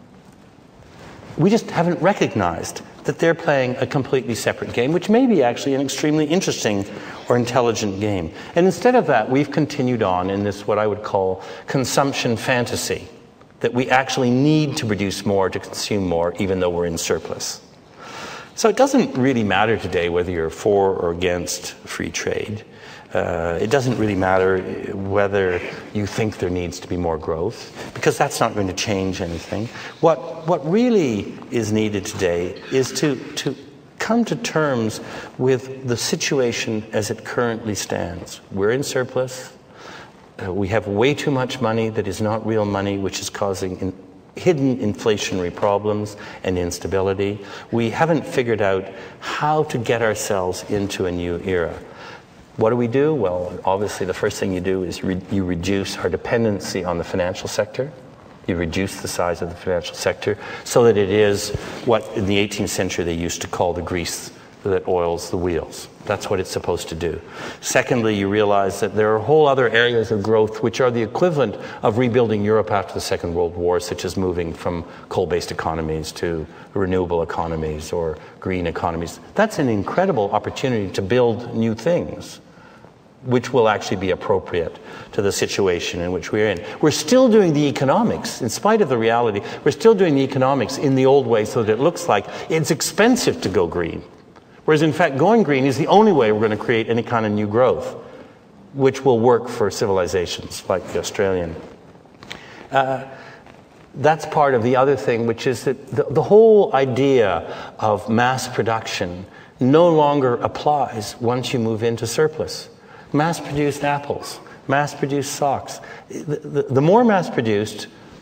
We just haven't recognized that they're playing a completely separate game, which may be actually an extremely interesting or intelligent game. And instead of that, we've continued on in this, what I would call, consumption fantasy, that we actually need to produce more to consume more, even though we're in surplus. So it doesn't really matter today whether you're for or against free trade. Uh, it doesn't really matter whether you think there needs to be more growth, because that's not going to change anything. What, what really is needed today is to, to come to terms with the situation as it currently stands. We're in surplus. Uh, we have way too much money that is not real money, which is causing in, hidden inflationary problems and instability. We haven't figured out how to get ourselves into a new era. What do we do? Well, obviously the first thing you do is re you reduce our dependency on the financial sector. You reduce the size of the financial sector so that it is what in the eighteenth century they used to call the grease that oils the wheels. That's what it's supposed to do. Secondly, you realize that there are whole other areas of growth which are the equivalent of rebuilding Europe after the Second World War, such as moving from coal-based economies to renewable economies or green economies. That's an incredible opportunity to build new things, which will actually be appropriate to the situation in which we're in. We're still doing the economics, in spite of the reality, we're still doing the economics in the old way so that it looks like it's expensive to go green. Whereas in fact, going green is the only way we're going to create any kind of new growth, which will work for civilizations like the Australian. Uh, that's part of the other thing, which is that the, the whole idea of mass production no longer applies once you move into surplus. Mass-produced apples, mass-produced socks. The, the, the more mass-produced,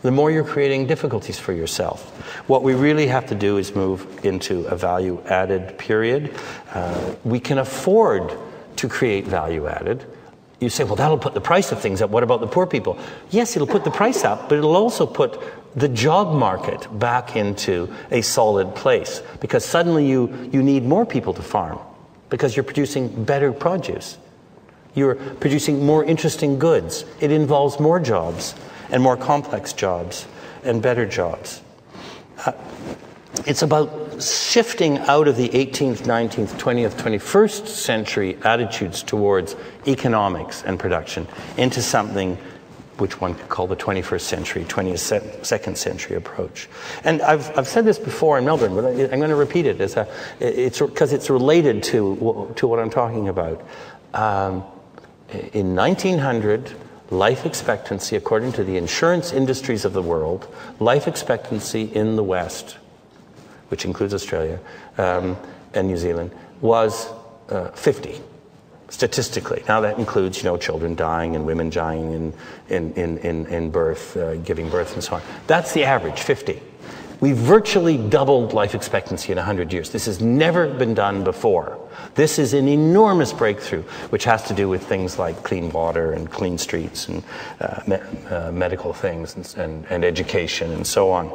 the more you're creating difficulties for yourself. What we really have to do is move into a value-added period. Uh, we can afford to create value-added. You say, well, that'll put the price of things up. What about the poor people? Yes, it'll put the price up, but it'll also put the job market back into a solid place, because suddenly you, you need more people to farm because you're producing better produce. You're producing more interesting goods. It involves more jobs and more complex jobs and better jobs. Uh, it's about shifting out of the eighteenth, nineteenth, twentieth, twenty-first century attitudes towards economics and production into something which one could call the twenty-first century, twenty-second century approach. And I've, I've said this before in Melbourne, but I'm going to repeat it as a, it's because it's related to, to what I'm talking about. Um, in nineteen hundred, life expectancy, according to the insurance industries of the world, life expectancy in the West, which includes Australia um, and New Zealand, was uh, fifty. Statistically. Now that includes, you know, children dying and women dying in, in, in, in, in birth, uh, giving birth and so on. That's the average, fifty. We've virtually doubled life expectancy in one hundred years. This has never been done before. This is an enormous breakthrough, which has to do with things like clean water and clean streets and uh, me uh, medical things and, and, and education and so on.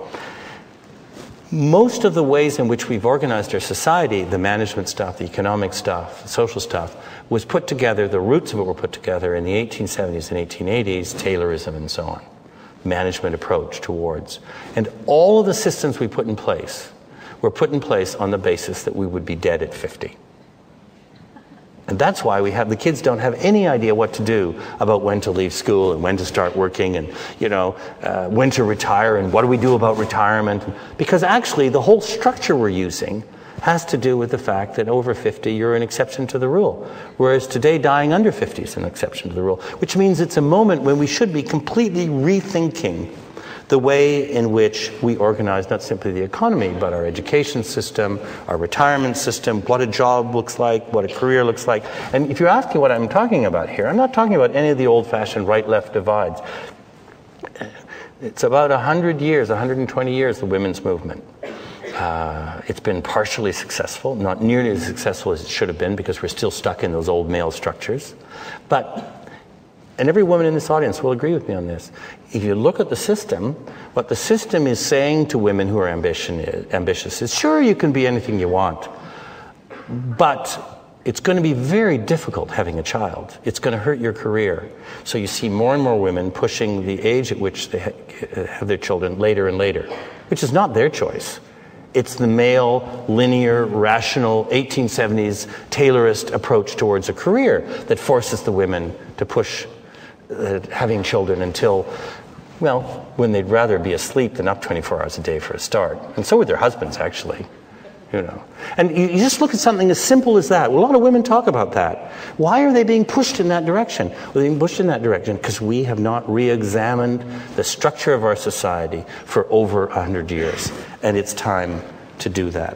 Most of the ways in which we've organized our society, the management stuff, the economic stuff, the social stuff, was put together, the roots of it were put together in the eighteen seventies and eighteen eighties, Taylorism and so on, management approach towards. And all of the systems we put in place were put in place on the basis that we would be dead at fifty. And that's why we have, the kids don't have any idea what to do about when to leave school and when to start working and, you know, uh, when to retire and what do we do about retirement. Because actually the whole structure we're using has to do with the fact that over fifty you're an exception to the rule. Whereas today dying under fifty is an exception to the rule, which means it's a moment when we should be completely rethinking the way in which we organize not simply the economy, but our education system, our retirement system, what a job looks like, what a career looks like. And if you're asking what I'm talking about here, I'm not talking about any of the old-fashioned right-left divides. It's about one hundred years, one hundred twenty years, the women's movement. Uh, it's been partially successful, not nearly as successful as it should have been because we're still stuck in those old male structures. But and every woman in this audience will agree with me on this. If you look at the system, what the system is saying to women who are ambition is, ambitious is, sure, you can be anything you want, but it's going to be very difficult having a child. It's going to hurt your career. So you see more and more women pushing the age at which they ha have their children later and later, which is not their choice. It's the male, linear, rational, eighteen seventies Taylorist approach towards a career that forces the women to push Uh, having children until, well, when they'd rather be asleep than up twenty-four hours a day for a start. And so would their husbands, actually. You know. And you, you just look at something as simple as that. Well, a lot of women talk about that. Why are they being pushed in that direction? Well, they're being pushed in that direction because we have not re-examined the structure of our society for over one hundred years. And it's time to do that.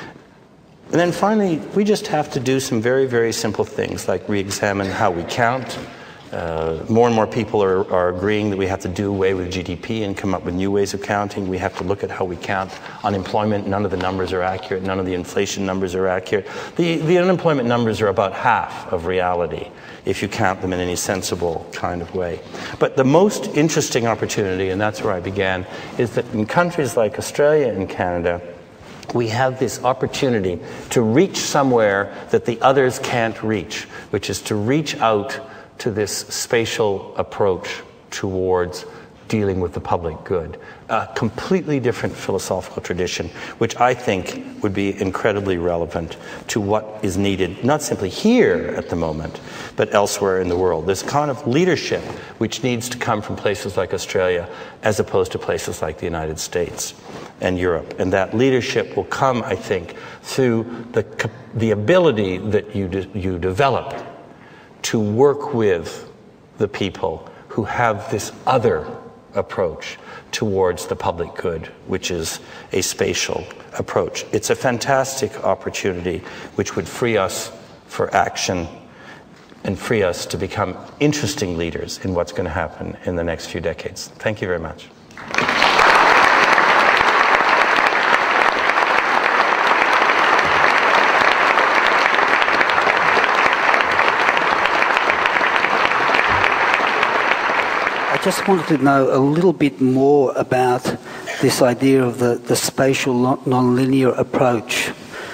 And then finally, we just have to do some very, very simple things like re-examine how we count. Uh, more and more people are, are agreeing that we have to do away with G D P and come up with new ways of counting. We have to look at how we count unemployment. None of the numbers are accurate. None of the inflation numbers are accurate. The, the unemployment numbers are about half of reality if you count them in any sensible kind of way. But the most interesting opportunity, and that's where I began, is that in countries like Australia and Canada, we have this opportunity to reach somewhere that the others can't reach, which is to reach out to this spatial approach towards dealing with the public good. A completely different philosophical tradition, which I think would be incredibly relevant to what is needed, not simply here at the moment, but elsewhere in the world. This kind of leadership which needs to come from places like Australia as opposed to places like the United States and Europe. And that leadership will come, I think, through the, the ability that you, de you develop to work with the people who have this other approach towards the public good, which is a spatial approach. It's a fantastic opportunity which would free us for action and free us to become interesting leaders in what's going to happen in the next few decades. Thank you very much.
I just wanted to know a little bit more about this idea of the, the spatial non-linear approach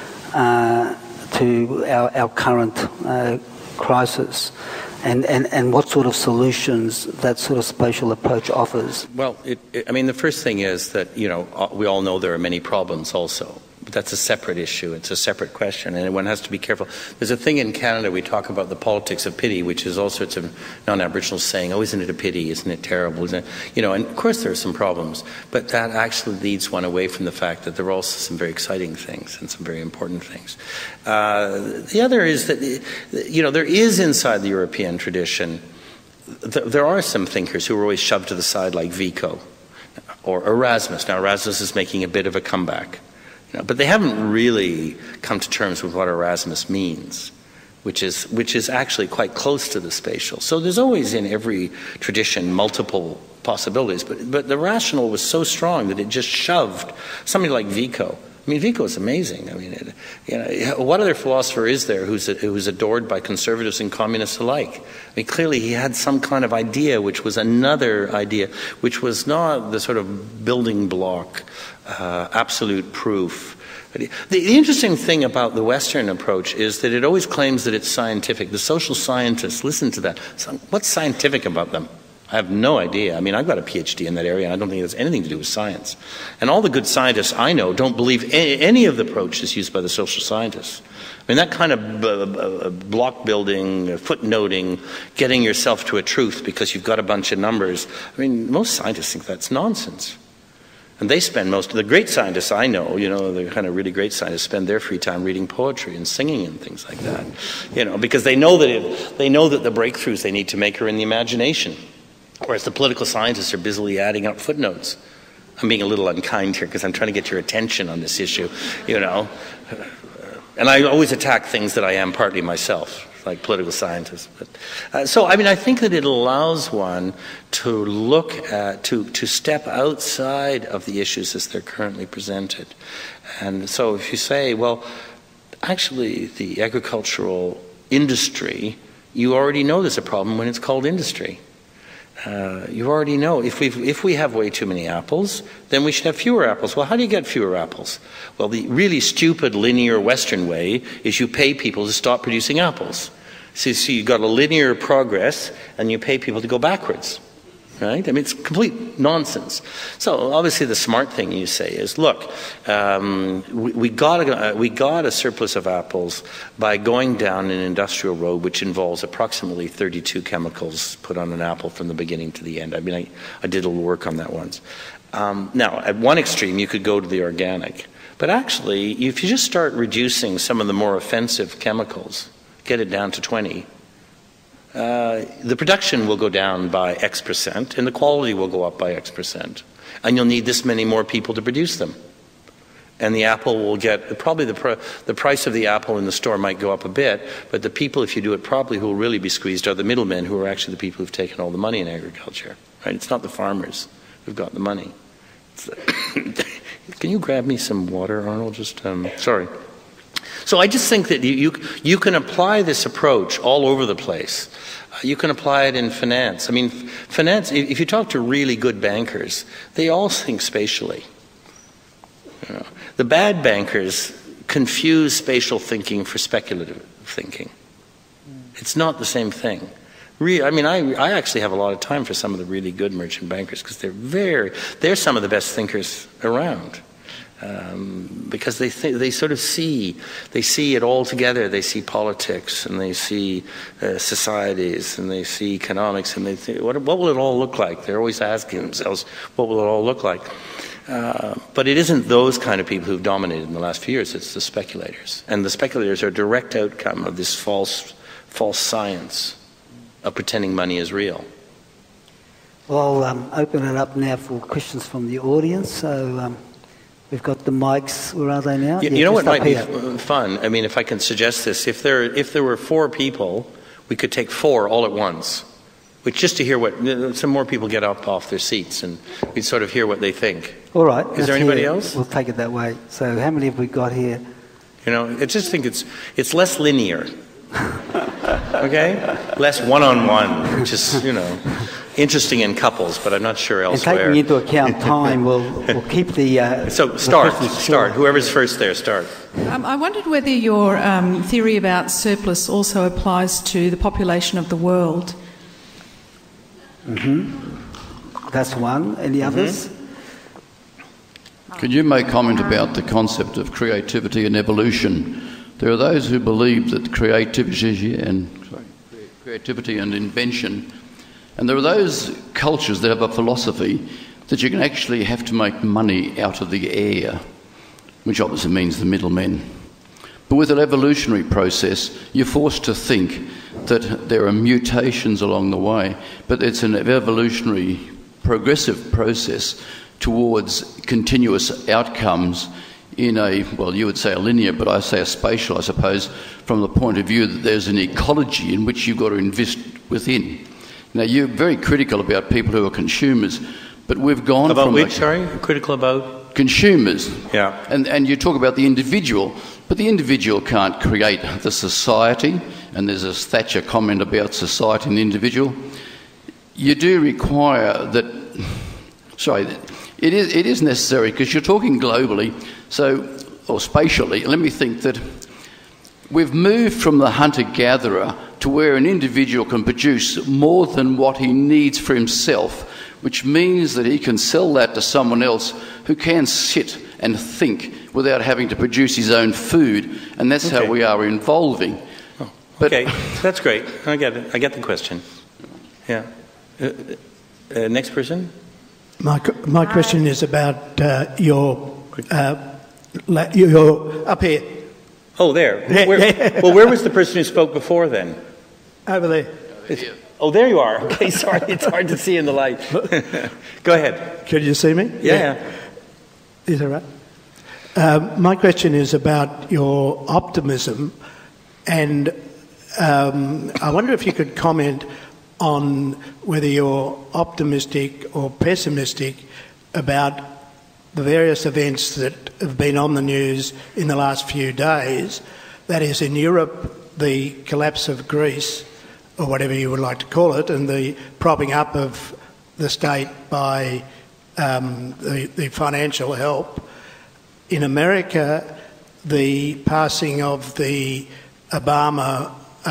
uh, to our, our current uh, crisis, and, and, and what sort of solutions that sort of spatial approach offers.
Well, it, it, I mean, the first thing is that, you know, we all know there are many problems also. But that's a separate issue. It's a separate question, and one has to be careful. There's a thing in Canada, we talk about the politics of pity, which is all sorts of non-Aboriginals saying, oh, isn't it a pity? Isn't it terrible? Isn't it? You know, and of course there are some problems, but that actually leads one away from the fact that there are also some very exciting things and some very important things. Uh, the other is that, you know, there is inside the European tradition, th there are some thinkers who are always shoved to the side, like Vico or Erasmus. Now, Erasmus is making a bit of a comeback. But they haven't really come to terms with what Erasmus means, which is, which is actually quite close to the spatial. So there's always in every tradition multiple possibilities, but, but the rational was so strong that it just shoved somebody like Vico. I mean, Vico is amazing. I mean, it, you know, what other philosopher is there who's, who's adored by conservatives and communists alike? I mean, clearly he had some kind of idea which was another idea, which was not the sort of building block, uh, absolute proof. The, the interesting thing about the Western approach is that it always claims that it's scientific. The social scientists, listen to that. So what's scientific about them? I have no idea. I mean, I've got a PhD in that area, and I don't think it has anything to do with science. And all the good scientists I know don't believe any, any of the approaches used by the social scientists. I mean, that kind of uh, block building, footnoting, getting yourself to a truth because you've got a bunch of numbers. I mean, most scientists think that's nonsense. And they spend most of the great scientists I know, you know, the kind of really great scientists spend their free time reading poetry and singing and things like that. You know, because they know that it, they know that the breakthroughs they need to make are in the imagination. Whereas the political scientists are busily adding up footnotes. I'm being a little unkind here because I'm trying to get your attention on this issue, you know. And I always attack things that I am partly myself, like political scientists. But, uh, so, I mean, I think that it allows one to look at, to, to step outside of the issues as they're currently presented. And so if you say, well, actually, the agricultural industry, you already know there's a problem when it's called industry. Uh, you already know if we if we have way too many apples, then we should have fewer apples. Well, how do you get fewer apples? Well, the really stupid linear Western way is you pay people to stop producing apples. So, so you've got a linear progress, and you pay people to go backwards. Right? I mean, it's complete nonsense. So obviously the smart thing you say is, look, um, we, we, got a, we got a surplus of apples by going down an industrial road which involves approximately thirty-two chemicals put on an apple from the beginning to the end. I mean, I, I did a little work on that once. Um, now, at one extreme, you could go to the organic. But actually, if you just start reducing some of the more offensive chemicals, get it down to twenty, Uh, the production will go down by X percent, and the quality will go up by X percent. And you'll need this many more people to produce them. And the apple will get, probably the, pr the price of the apple in the store might go up a bit, but the people, if you do it properly, who will really be squeezed are the middlemen, who are actually the people who've taken all the money in agriculture. Right? It's not the farmers who've got the money. Can you grab me some water, Arnold? Just, um, sorry. So I just think that you, you, you can apply this approach all over the place. Uh, you can apply it in finance. I mean, finance, if you talk to really good bankers, they all think spatially. You know, the bad bankers confuse spatial thinking for speculative thinking. It's not the same thing. Re I mean, I, I actually have a lot of time for some of the really good merchant bankers because they're very, they're some of the best thinkers around. Um, because they th they sort of see they see it all together. They see politics and they see uh, societies and they see economics and they think, what, what will it all look like? They're always asking themselves, what will it all look like? Uh, but it isn't those kind of people who've dominated in the last few years. It's the speculators, and the speculators are a direct outcome of this false false science of pretending money is real.
Well, I'll um, open it up now for questions from the audience. So. Um We've got the mics. Where are they now?
You,
yeah,
you know what might
here.
be fun? I mean, if I can suggest this, if there if there were four people, we could take four all at once. which just to hear what, some more people get up off their seats and we sort of hear what they think.
All right.
Is there anybody
hear,
else?
We'll take it that way. So how many have we got here?
You know, I just think it's it's less linear. Okay? Less one-on-one, which is, you know, interesting in couples, but I'm not sure elsewhere.
And taking into account time, we'll, we'll keep the... Uh,
so start, start. Whoever's first there, start.
Um, I wondered whether your um, theory about surplus also applies to the population of the world.
Mm-hmm. That's one. Any others?
Mm-hmm. Could you make comment about the concept of creativity and evolution? There are those who believe that creativity and sorry, creativity and invention, and there are those cultures that have a philosophy that you can actually have to make money out of the air, which obviously means the middlemen. But with an evolutionary process, you're forced to think that there are mutations along the way, but it's an evolutionary, progressive process towards continuous outcomes in a, well, you would say a linear, but I say a spatial, I suppose, from the point of view that there's an ecology in which you've got to invest within. Now, you're very critical about people who are consumers, but we've gone
about
from...
About which,
a,
sorry? Critical about?
Consumers.
Yeah.
And, and you talk about the individual, but the individual can't create the society, and there's a Thatcher comment about society and the individual. You do require that... Sorry, it is, it is necessary, because you're talking globally, so, or spatially. Let me think that we've moved from the hunter-gatherer to where an individual can produce more than what he needs for himself, which means that he can sell that to someone else who can sit and think without having to produce his own food, and that's okay. How we are evolving.
Oh, okay, that's great. I get it. I get the question. Yeah. Uh, uh, next person.
My my question is about uh, your uh, your up here.
Oh, there.
Yeah,
where,
yeah.
Well, where was the person who spoke before then?
Over there.
It's, oh, there you are. Okay, sorry, it's hard to see in the light. Go ahead.
Can you see me?
Yeah. yeah.
Is that right? Um, my question is about your optimism, and um, I wonder if you could comment on whether you're optimistic or pessimistic about the various events that have been on the news in the last few days. That is, in Europe, the collapse of Greece, or whatever you would like to call it, and the propping up of the state by um, the, the financial help. In America, the passing of the Obama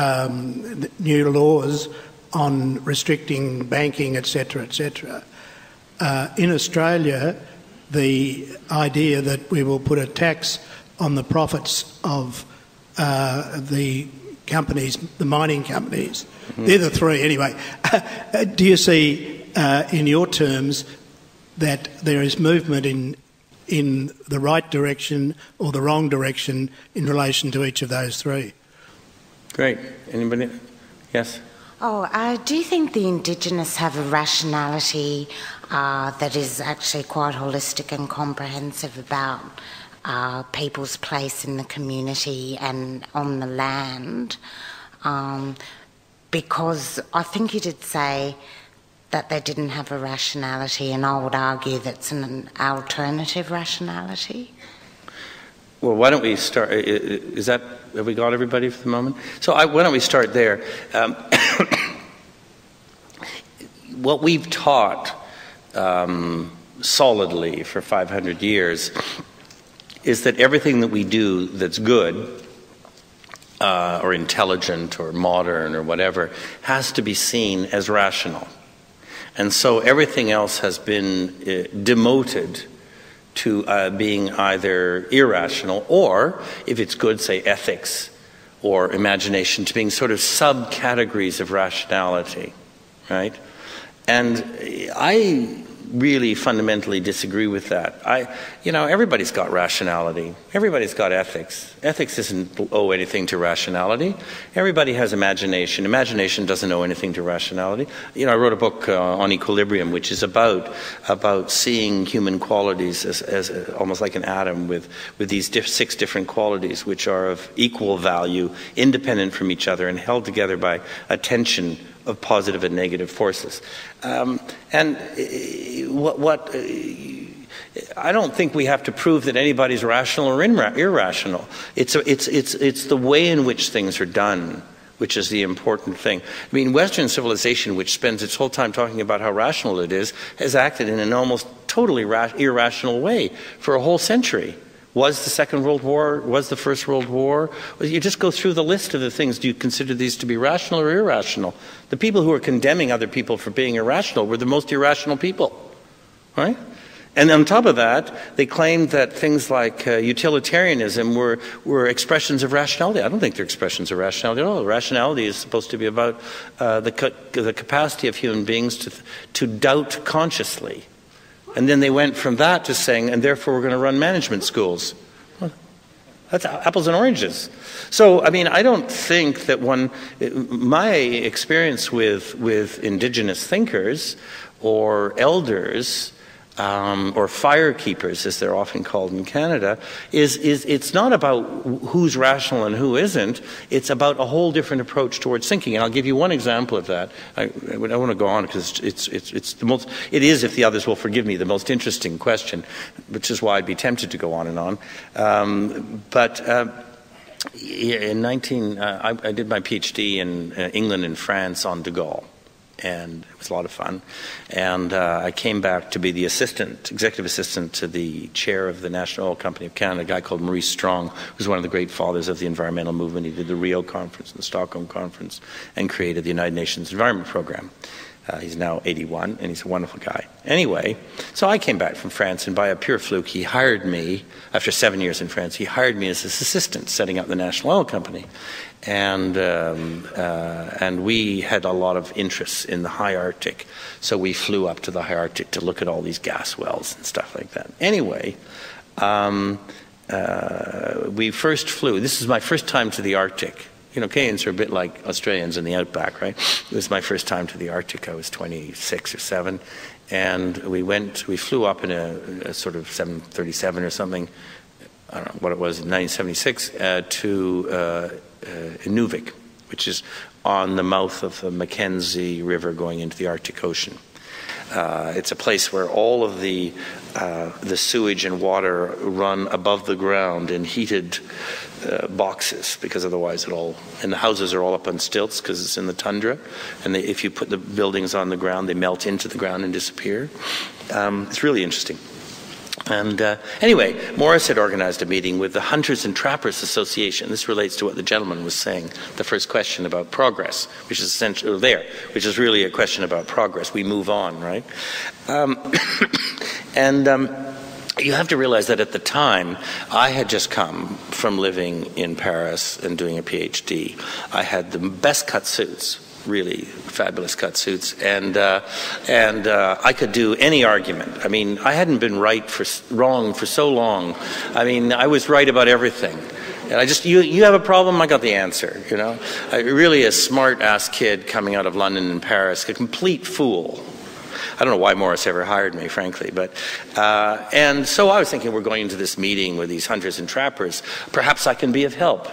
um, new laws on restricting banking, et cetera, et cetera. Uh, in Australia, the idea that we will put a tax on the profits of uh, the companies, the mining companies, mm-hmm. They're the three anyway. Do you see, uh, in your terms, that there is movement in in the right direction or the wrong direction in relation to each of those three?
Great. Anybody? Yes?
Oh, uh, do you think the Indigenous have a rationality uh, that is actually quite holistic and comprehensive about uh, people's place in the community and on the land? Um, because I think you did say that they didn't have a rationality, and I would argue that's an alternative rationality.
Well, why don't we start? Is that, have we got everybody for the moment? So I, why don't we start there? Um, what we've taught um, solidly for five hundred years is that everything that we do that's good uh, or intelligent or modern or whatever has to be seen as rational. And so everything else has been uh, demoted to uh, being either irrational or, if it's good, say ethics or imagination, to being sort of subcategories of rationality, right? And I really fundamentally disagree with that. I, you know, everybody's got rationality. Everybody's got ethics. Ethics doesn't owe anything to rationality. Everybody has imagination. Imagination doesn't owe anything to rationality. You know, I wrote a book uh, on equilibrium, which is about about seeing human qualities as, as a, almost like an atom with with these diff six different qualities, which are of equal value, independent from each other, and held together by a tension of positive and negative forces. Um, and uh, what, what uh, I don't think we have to prove that anybody's rational or irrational. It's, a, it's, it's, it's the way in which things are done which is the important thing. I mean, Western civilization, which spends its whole time talking about how rational it is, has acted in an almost totally ra- irrational way for a whole century. Was the Second World War, was the First World War? You just go through the list of the things. Do you consider these to be rational or irrational? The people who are condemning other people for being irrational were the most irrational people, right? And on top of that, they claimed that things like uh, utilitarianism were, were expressions of rationality. I don't think they're expressions of rationality at all. Rationality is supposed to be about uh, the, ca- the capacity of human beings to, to doubt consciously. And then they went from that to saying, and therefore we're going to run management schools. Well, that's apples and oranges. So, I mean, I don't think that one, my experience with, with indigenous thinkers or elders Um, or fire keepers, as they're often called in Canada, is, is it's not about who's rational and who isn't. It's about a whole different approach towards thinking. And I'll give you one example of that. I, I don't want to go on because it's, it's, it's the most, it is, if the others will forgive me, the most interesting question, which is why I'd be tempted to go on and on. Um, but uh, in nineteen, uh, I, I did my PhD in uh, England and France on de Gaulle. And it was a lot of fun. And uh, I came back to be the assistant, executive assistant to the chair of the National Oil Company of Canada, a guy called Maurice Strong, who was one of the great fathers of the environmental movement. He did the Rio Conference and the Stockholm Conference and created the United Nations Environment Program. Uh, he's now eighty-one, and he's a wonderful guy. Anyway, so I came back from France, and by a pure fluke, he hired me, after seven years in France, he hired me as his assistant, setting up the National Oil Company. And um, uh, and we had a lot of interests in the high Arctic, so we flew up to the high Arctic to look at all these gas wells and stuff like that. Anyway, um, uh, we first flew. This is my first time to the Arctic. You know, Canadians are a bit like Australians in the outback, right? It was my first time to the Arctic. I was twenty-six or seven, and we went. We flew up in a, a sort of seven thirty-seven or something. I don't know what it was in nineteen seventy-six uh, to. Uh, Uh, Inuvik, which is on the mouth of the Mackenzie River going into the Arctic Ocean. Uh, it's a place where all of the uh, the sewage and water run above the ground in heated uh, boxes, because otherwise it all, and the houses are all up on stilts because it's in the tundra, and they, if you put the buildings on the ground, they melt into the ground and disappear. Um, it's really interesting. And uh, anyway, Morris had organized a meeting with the Hunters and Trappers Association. This relates to what the gentleman was saying, the first question about progress, which is essentially there, which is really a question about progress. We move on, right? Um, and um, you have to realize that at the time, I had just come from living in Paris and doing a PhD. I had the best cut suits. Really fabulous cut suits, and uh, and uh, I could do any argument. I mean, I hadn't been right for wrong for so long. I mean, I was right about everything. And I just, you you have a problem, I got the answer. You know, I, really a smart ass kid coming out of London and Paris, a complete fool. I don't know why Morris ever hired me, frankly, but uh, and so I was thinking, we're going into this meeting with these hunters and trappers. Perhaps I can be of help.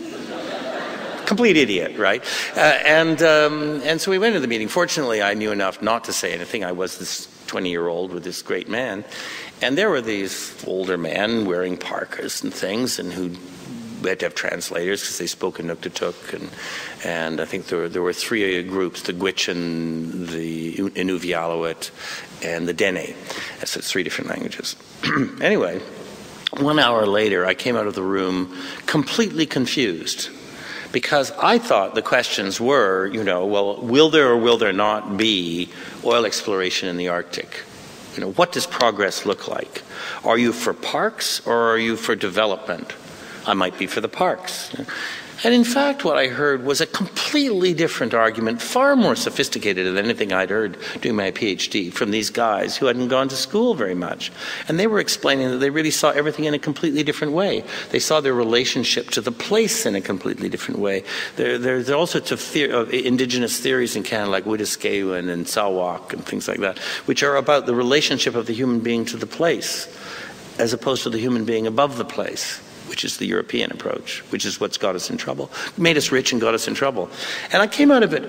Complete idiot, right? Uh, and um, and so we went to the meeting. Fortunately, I knew enough not to say anything. I was this twenty-year-old with this great man. And there were these older men wearing parkas and things, and who we had to have translators because they spoke Inuktitut. And, and I think there were, there were three groups, the Gwich'in, the Inuvialuit, and the Dene. So it's three different languages. Anyway, one hour later, I came out of the room completely confused. Because I thought the questions were, you know, well, will there or will there not be oil exploration in the Arctic? You know, what does progress look like? Are you for parks or are you for development? I might be for the parks. And in fact, what I heard was a completely different argument, far more sophisticated than anything I'd heard doing my PhD from these guys who hadn't gone to school very much. And they were explaining that they really saw everything in a completely different way. They saw their relationship to the place in a completely different way. There, there's all sorts of, the- of indigenous theories in Canada, like Wetaskiwin and Sawak and things like that, which are about the relationship of the human being to the place, as opposed to the human being above the place, which is the European approach, which is what's got us in trouble, made us rich and got us in trouble. And I came out of it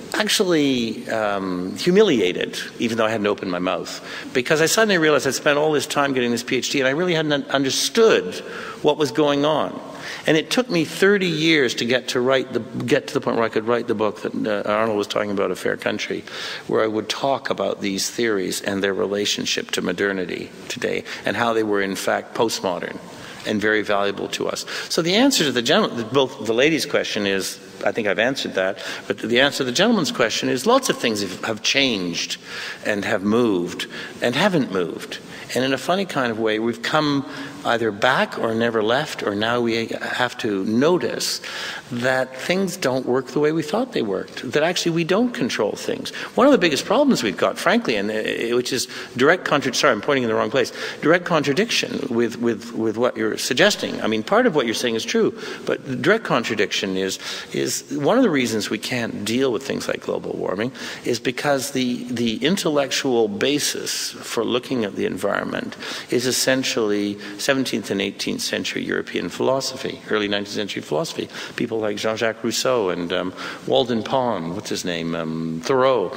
actually um, humiliated, even though I hadn't opened my mouth, because I suddenly realized I'd spent all this time getting this PhD and I really hadn't understood what was going on. And it took me thirty years to get to write the get to the point where I could write the book that uh, Arnold was talking about, A Fair Country, where I would talk about these theories and their relationship to modernity today, and how they were in fact postmodern and very valuable to us. So the answer to the gentleman, both the lady's question is, I think I've answered that, but the answer to the gentleman's question is lots of things have, have changed and have moved and haven't moved. And in a funny kind of way, we've come either back or never left, or now we have to notice that things don't work the way we thought they worked, that actually we don't control things. One of the biggest problems we've got, frankly, and uh, which is direct contra- sorry, I'm pointing in the wrong place, direct contradiction with, with, with what you're suggesting. I mean, part of what you're saying is true, but the direct contradiction is, is one of the reasons we can't deal with things like global warming is because the, the intellectual basis for looking at the environment is essentially seventeenth and eighteenth century European philosophy, early nineteenth century philosophy. People like Jean-Jacques Rousseau and um, Walden Pond, what's his name, um, Thoreau.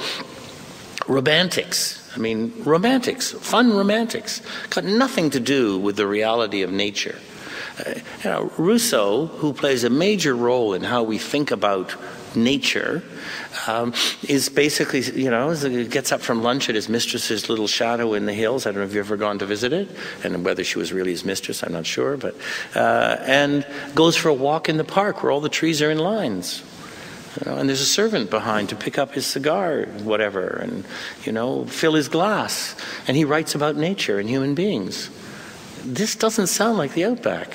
Romantics, I mean, romantics, fun romantics, got nothing to do with the reality of nature. Uh, you know, Rousseau, who plays a major role in how we think about nature, um, is basically, you know, gets up from lunch at his mistress's little chateau in the hills. I don't know if you've ever gone to visit it, and whether she was really his mistress, I'm not sure, but uh, and goes for a walk in the park where all the trees are in lines. You know, and there's a servant behind to pick up his cigar, whatever, and, you know, fill his glass. And he writes about nature and human beings. This doesn't sound like the outback.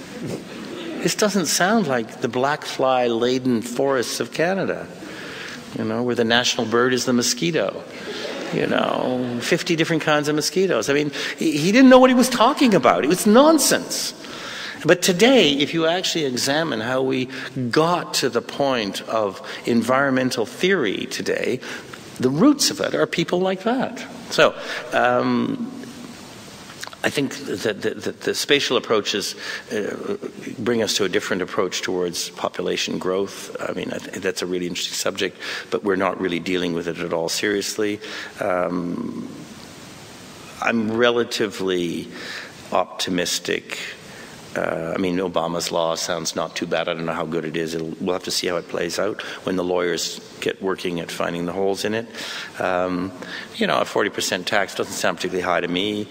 This doesn't sound like the black fly-laden forests of Canada, you know, where the national bird is the mosquito. You know, fifty different kinds of mosquitoes. I mean, he, he didn't know what he was talking about. It was nonsense. But today, if you actually examine how we got to the point of environmental theory today, the roots of it are people like that. So, um, I think that the, the, the spatial approaches uh, bring us to a different approach towards population growth. I mean, I think that's a really interesting subject, but we're not really dealing with it at all seriously. Um, I'm relatively optimistic. Uh, I mean, Obama's law sounds not too bad. I don't know how good it is. It'll, we'll have to see how it plays out when the lawyers get working at finding the holes in it. Um, you know, a forty percent tax doesn't sound particularly high to me.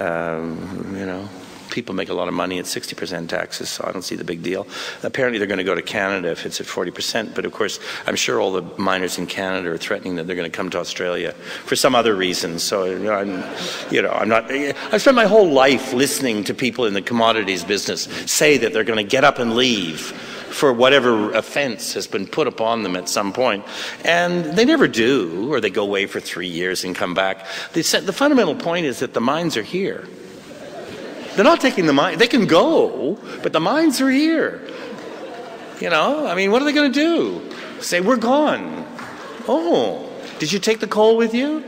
Um, you know, people make a lot of money at sixty percent taxes, so I don't see the big deal. Apparently they're going to go to Canada if it's at forty percent, but of course I'm sure all the miners in Canada are threatening that they're going to come to Australia for some other reason. So, you know, I'm, you know, I'm not, I've spent my whole life listening to people in the commodities business say that they're going to get up and leave for whatever offense has been put upon them at some point. And they never do, or they go away for three years and come back. They said, the fundamental point is that the mines are here. They're not taking the mine. They can go, but the mines are here. You know, I mean, what are they going to do? Say, we're gone. Oh, did you take the coal with you?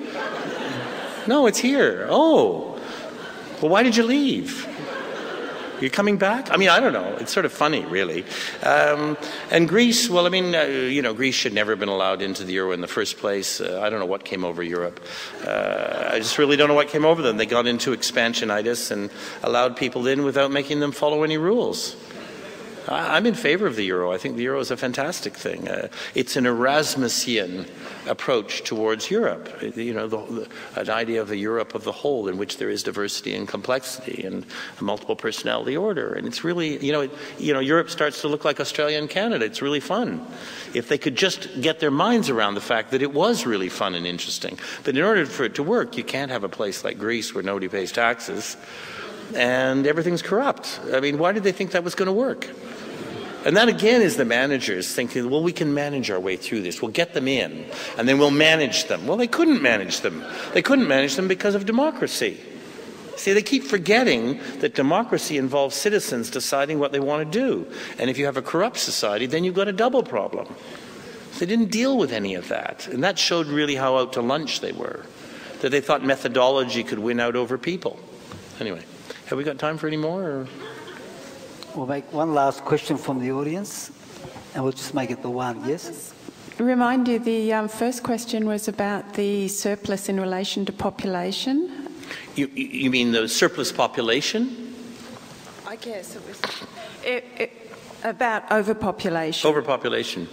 No, it's here. Oh, well, why did you leave? You're coming back? I mean, I don't know. It's sort of funny, really. Um, and Greece, well, I mean, uh, you know, Greece should never have been allowed into the euro in the first place. Uh, I don't know what came over Europe. Uh, I just really don't know what came over them. They got into expansionitis and allowed people in without making them follow any rules. I, I'm in favor of the euro. I think the euro is a fantastic thing. Uh, it's an Erasmusian approach towards Europe. You know, the, the, an idea of a Europe of the whole in which there is diversity and complexity and a multiple personality order. And it's really, you know, it, you know, Europe starts to look like Australia and Canada. It's really fun. If they could just get their minds around the fact that it was really fun and interesting. But in order for it to work, you can't have a place like Greece where nobody pays taxes and everything's corrupt. I mean, why did they think that was going to work? And that, again, is the managers thinking, well, we can manage our way through this. We'll get them in, and then we'll manage them. Well, they couldn't manage them. They couldn't manage them because of democracy. See, they keep forgetting that democracy involves citizens deciding what they want to do. And if you have a corrupt society, then you've got a double problem. They didn't deal with any of that. And that showed really how out to lunch they were, that they thought methodology could win out over people. Anyway, have we got time for any more? Or?
We'll make one last question from the audience, and we'll just make it the one, yes?
remind you, the um, first question was about the surplus in relation to population.
You, you mean the surplus population?
I guess it was it, it, about overpopulation.
Overpopulation.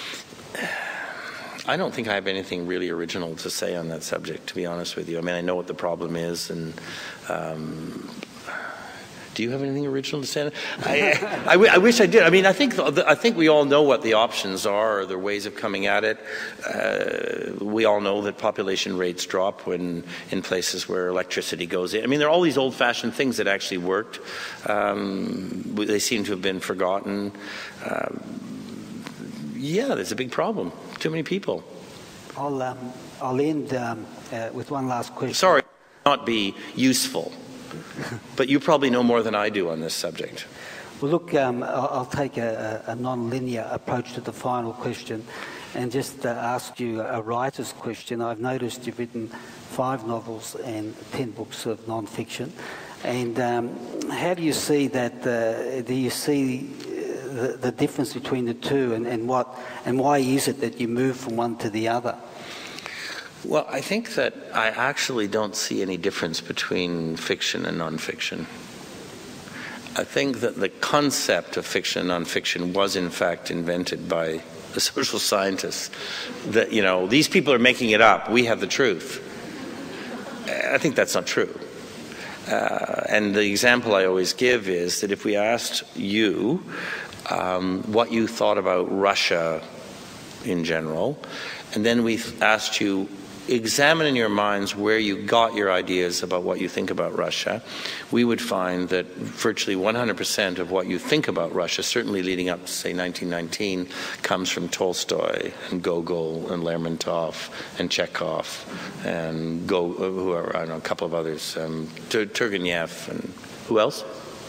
I don't think I have anything really original to say on that subject, to be honest with you. I mean, I know what the problem is, and um, do you have anything original to say? I, I, I wish I did. I mean, I think I think we all know what the options are, or the ways of coming at it. Uh, we all know that population rates drop when in places where electricity goes in. I mean, there are all these old-fashioned things that actually worked. Um, they seem to have been forgotten. Um, yeah, there's a big problem. Too many people.
I'll, um, I'll end um, uh, with one last question.
Sorry, not be useful, but you probably know more than I do on this subject.
Well, look, um, I'll, I'll take a, a non-linear approach to the final question and just uh, ask you a writer's question. I've noticed you've written five novels and ten books of non-fiction. And um, how do you see that? Uh, do you see The, the difference between the two, and, and what and why is it that you move from one to the other?
Well, I think that I actually don't see any difference between fiction and nonfiction. I think that the concept of fiction and nonfiction was in fact invented by the social scientists. That, you know, these people are making it up, we have the truth. I think that's not true. Uh, and the example I always give is that if we asked you Um, what you thought about Russia in general, and then we asked you, examine in your minds where you got your ideas about what you think about Russia, we would find that virtually one hundred percent of what you think about Russia, certainly leading up to, say, nineteen nineteen, comes from Tolstoy and Gogol and Lermontov and Chekhov and Go, who are, I don't know, a couple of others, um, Turgenev and who else?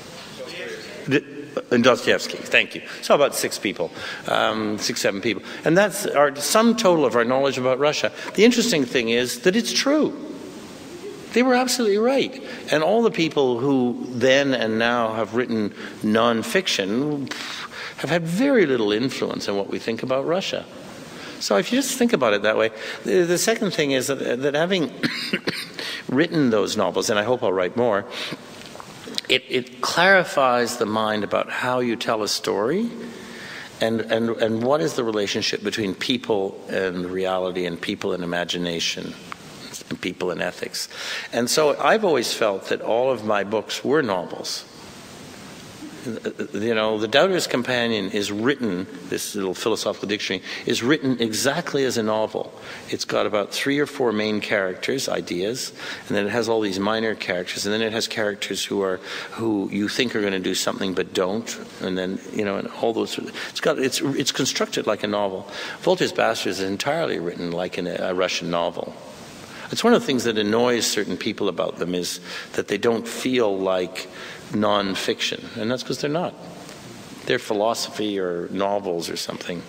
And Dostoevsky, thank you. So about six people, um, six, seven people. And that's our sum total of our knowledge about Russia. The interesting thing is that it's true. They were absolutely right. And all the people who then and now have written non-fiction have had very little influence on what we think about Russia. So if you just think about it that way, the, the second thing is that, that having written those novels, and I hope I'll write more, It, it clarifies the mind about how you tell a story and, and, and what is the relationship between people and reality and people and imagination and people and ethics. And so I've always felt that all of my books were novels. You know, The Doubter's Companion is written, this little philosophical dictionary, is written exactly as a novel. It's got about three or four main characters, ideas, and then it has all these minor characters, and then it has characters who are, who you think are going to do something but don't, and then, you know, and all those, it's got, it's, it's constructed like a novel. Voltaire's Bastards is entirely written like in a, a Russian novel. It's one of the things that annoys certain people about them is that they don't feel like non-fiction, and that's because they're not. They're philosophy or novels or something.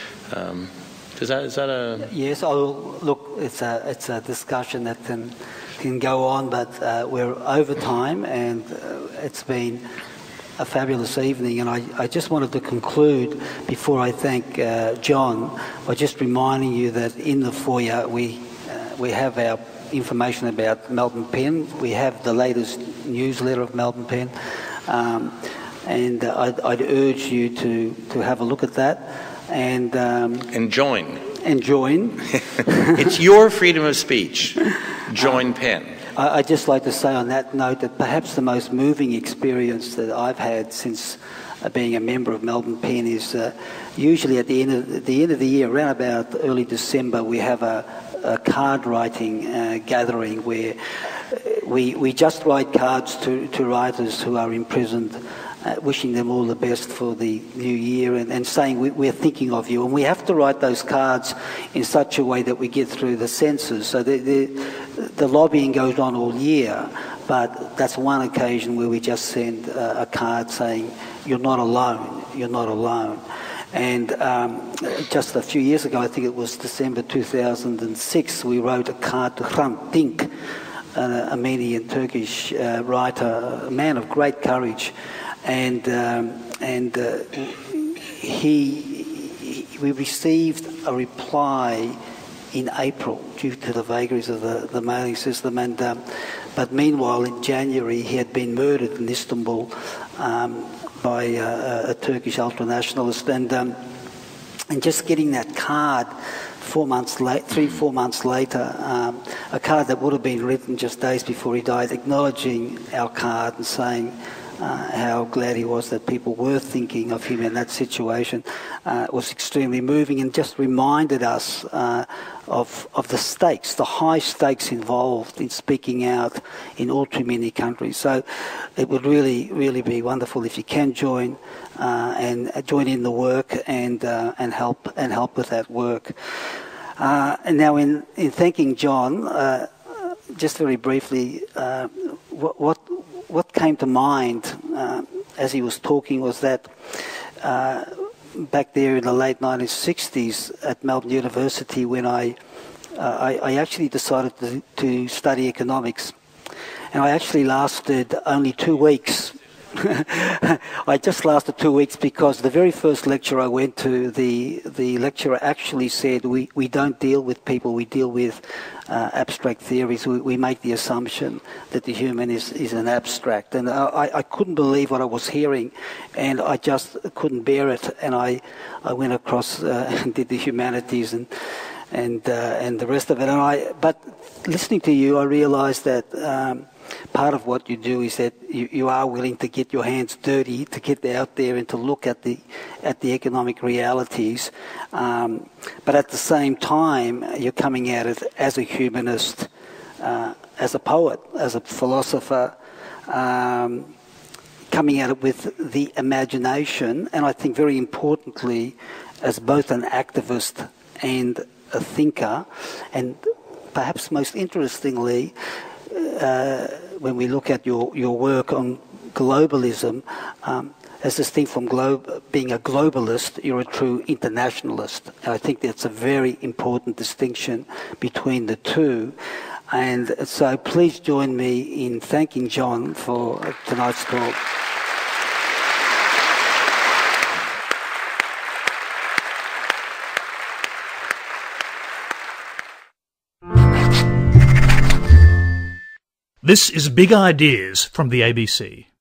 Um, is that is that a?
Yes. Oh, look, it's a it's a discussion that can can go on, but uh, we're over time, and uh, it's been a fabulous evening. And I, I just wanted to conclude before I thank uh, John by just reminding you that in the foyer we uh, we have our information about Melbourne Pen. We have the latest newsletter of Melbourne Pen, um, and uh, I'd, I'd urge you to, to have a look at that and um,
and join
and join.
It's your freedom of speech. Join um, Pen.
I, I'd just like to say on that note that perhaps the most moving experience that I've had since uh, being a member of Melbourne Pen is uh, usually at the end of at the end of the year, around about early December, we have a a card writing uh, gathering where we we just write cards to, to writers who are imprisoned, uh, wishing them all the best for the new year and, and saying we, we're thinking of you. And we have to write those cards in such a way that we get through the censors. So the, the, the lobbying goes on all year, but that's one occasion where we just send uh, a card saying you're not alone, you're not alone. And um, just a few years ago, I think it was December two thousand six, we wrote a card to Hrant Dink, an Armenian Turkish uh, writer, a man of great courage. And, um, and uh, he, he, we received a reply in April due to the vagaries of the, the mailing system. And um, but meanwhile, in January, he had been murdered in Istanbul um, by uh, a Turkish ultranationalist. And um, and just getting that card four months late, three, four months later, um, a card that would have been written just days before he died, acknowledging our card and saying uh, how glad he was that people were thinking of him in that situation, uh, was extremely moving, and just reminded us uh, of of the stakes, the high stakes involved in speaking out in all too many countries. So it would really, really be wonderful if you can join uh, and join in the work and uh, and help and help with that work. Uh, and now, in in thanking John, uh, just very briefly, uh, what what what came to mind uh, as he was talking was that uh, back there in the late nineteen sixties at Melbourne University, when I uh, I, I actually decided to, to study economics, and I actually lasted only two weeks. I just lasted two weeks because the very first lecture I went to, the the lecturer actually said, we, we don't deal with people, we deal with uh, abstract theories. We, we make the assumption that the human is, is an abstract. And I, I couldn't believe what I was hearing, and I just couldn't bear it. And I, I went across uh, and did the humanities and and uh, and the rest of it. And I, but listening to you, I realised that Um, part of what you do is that you, you are willing to get your hands dirty, to get out there and to look at the at the economic realities. Um, but at the same time, you're coming at it as a humanist, uh, as a poet, as a philosopher, um, coming at it with the imagination, and I think very importantly, as both an activist and a thinker, and perhaps most interestingly, Uh, when we look at your, your work on globalism, um, as distinct from glo- being a globalist, you're a true internationalist. And I think that's a very important distinction between the two. And so please join me in thanking John for tonight's talk.
This is Big Ideas from the A B C.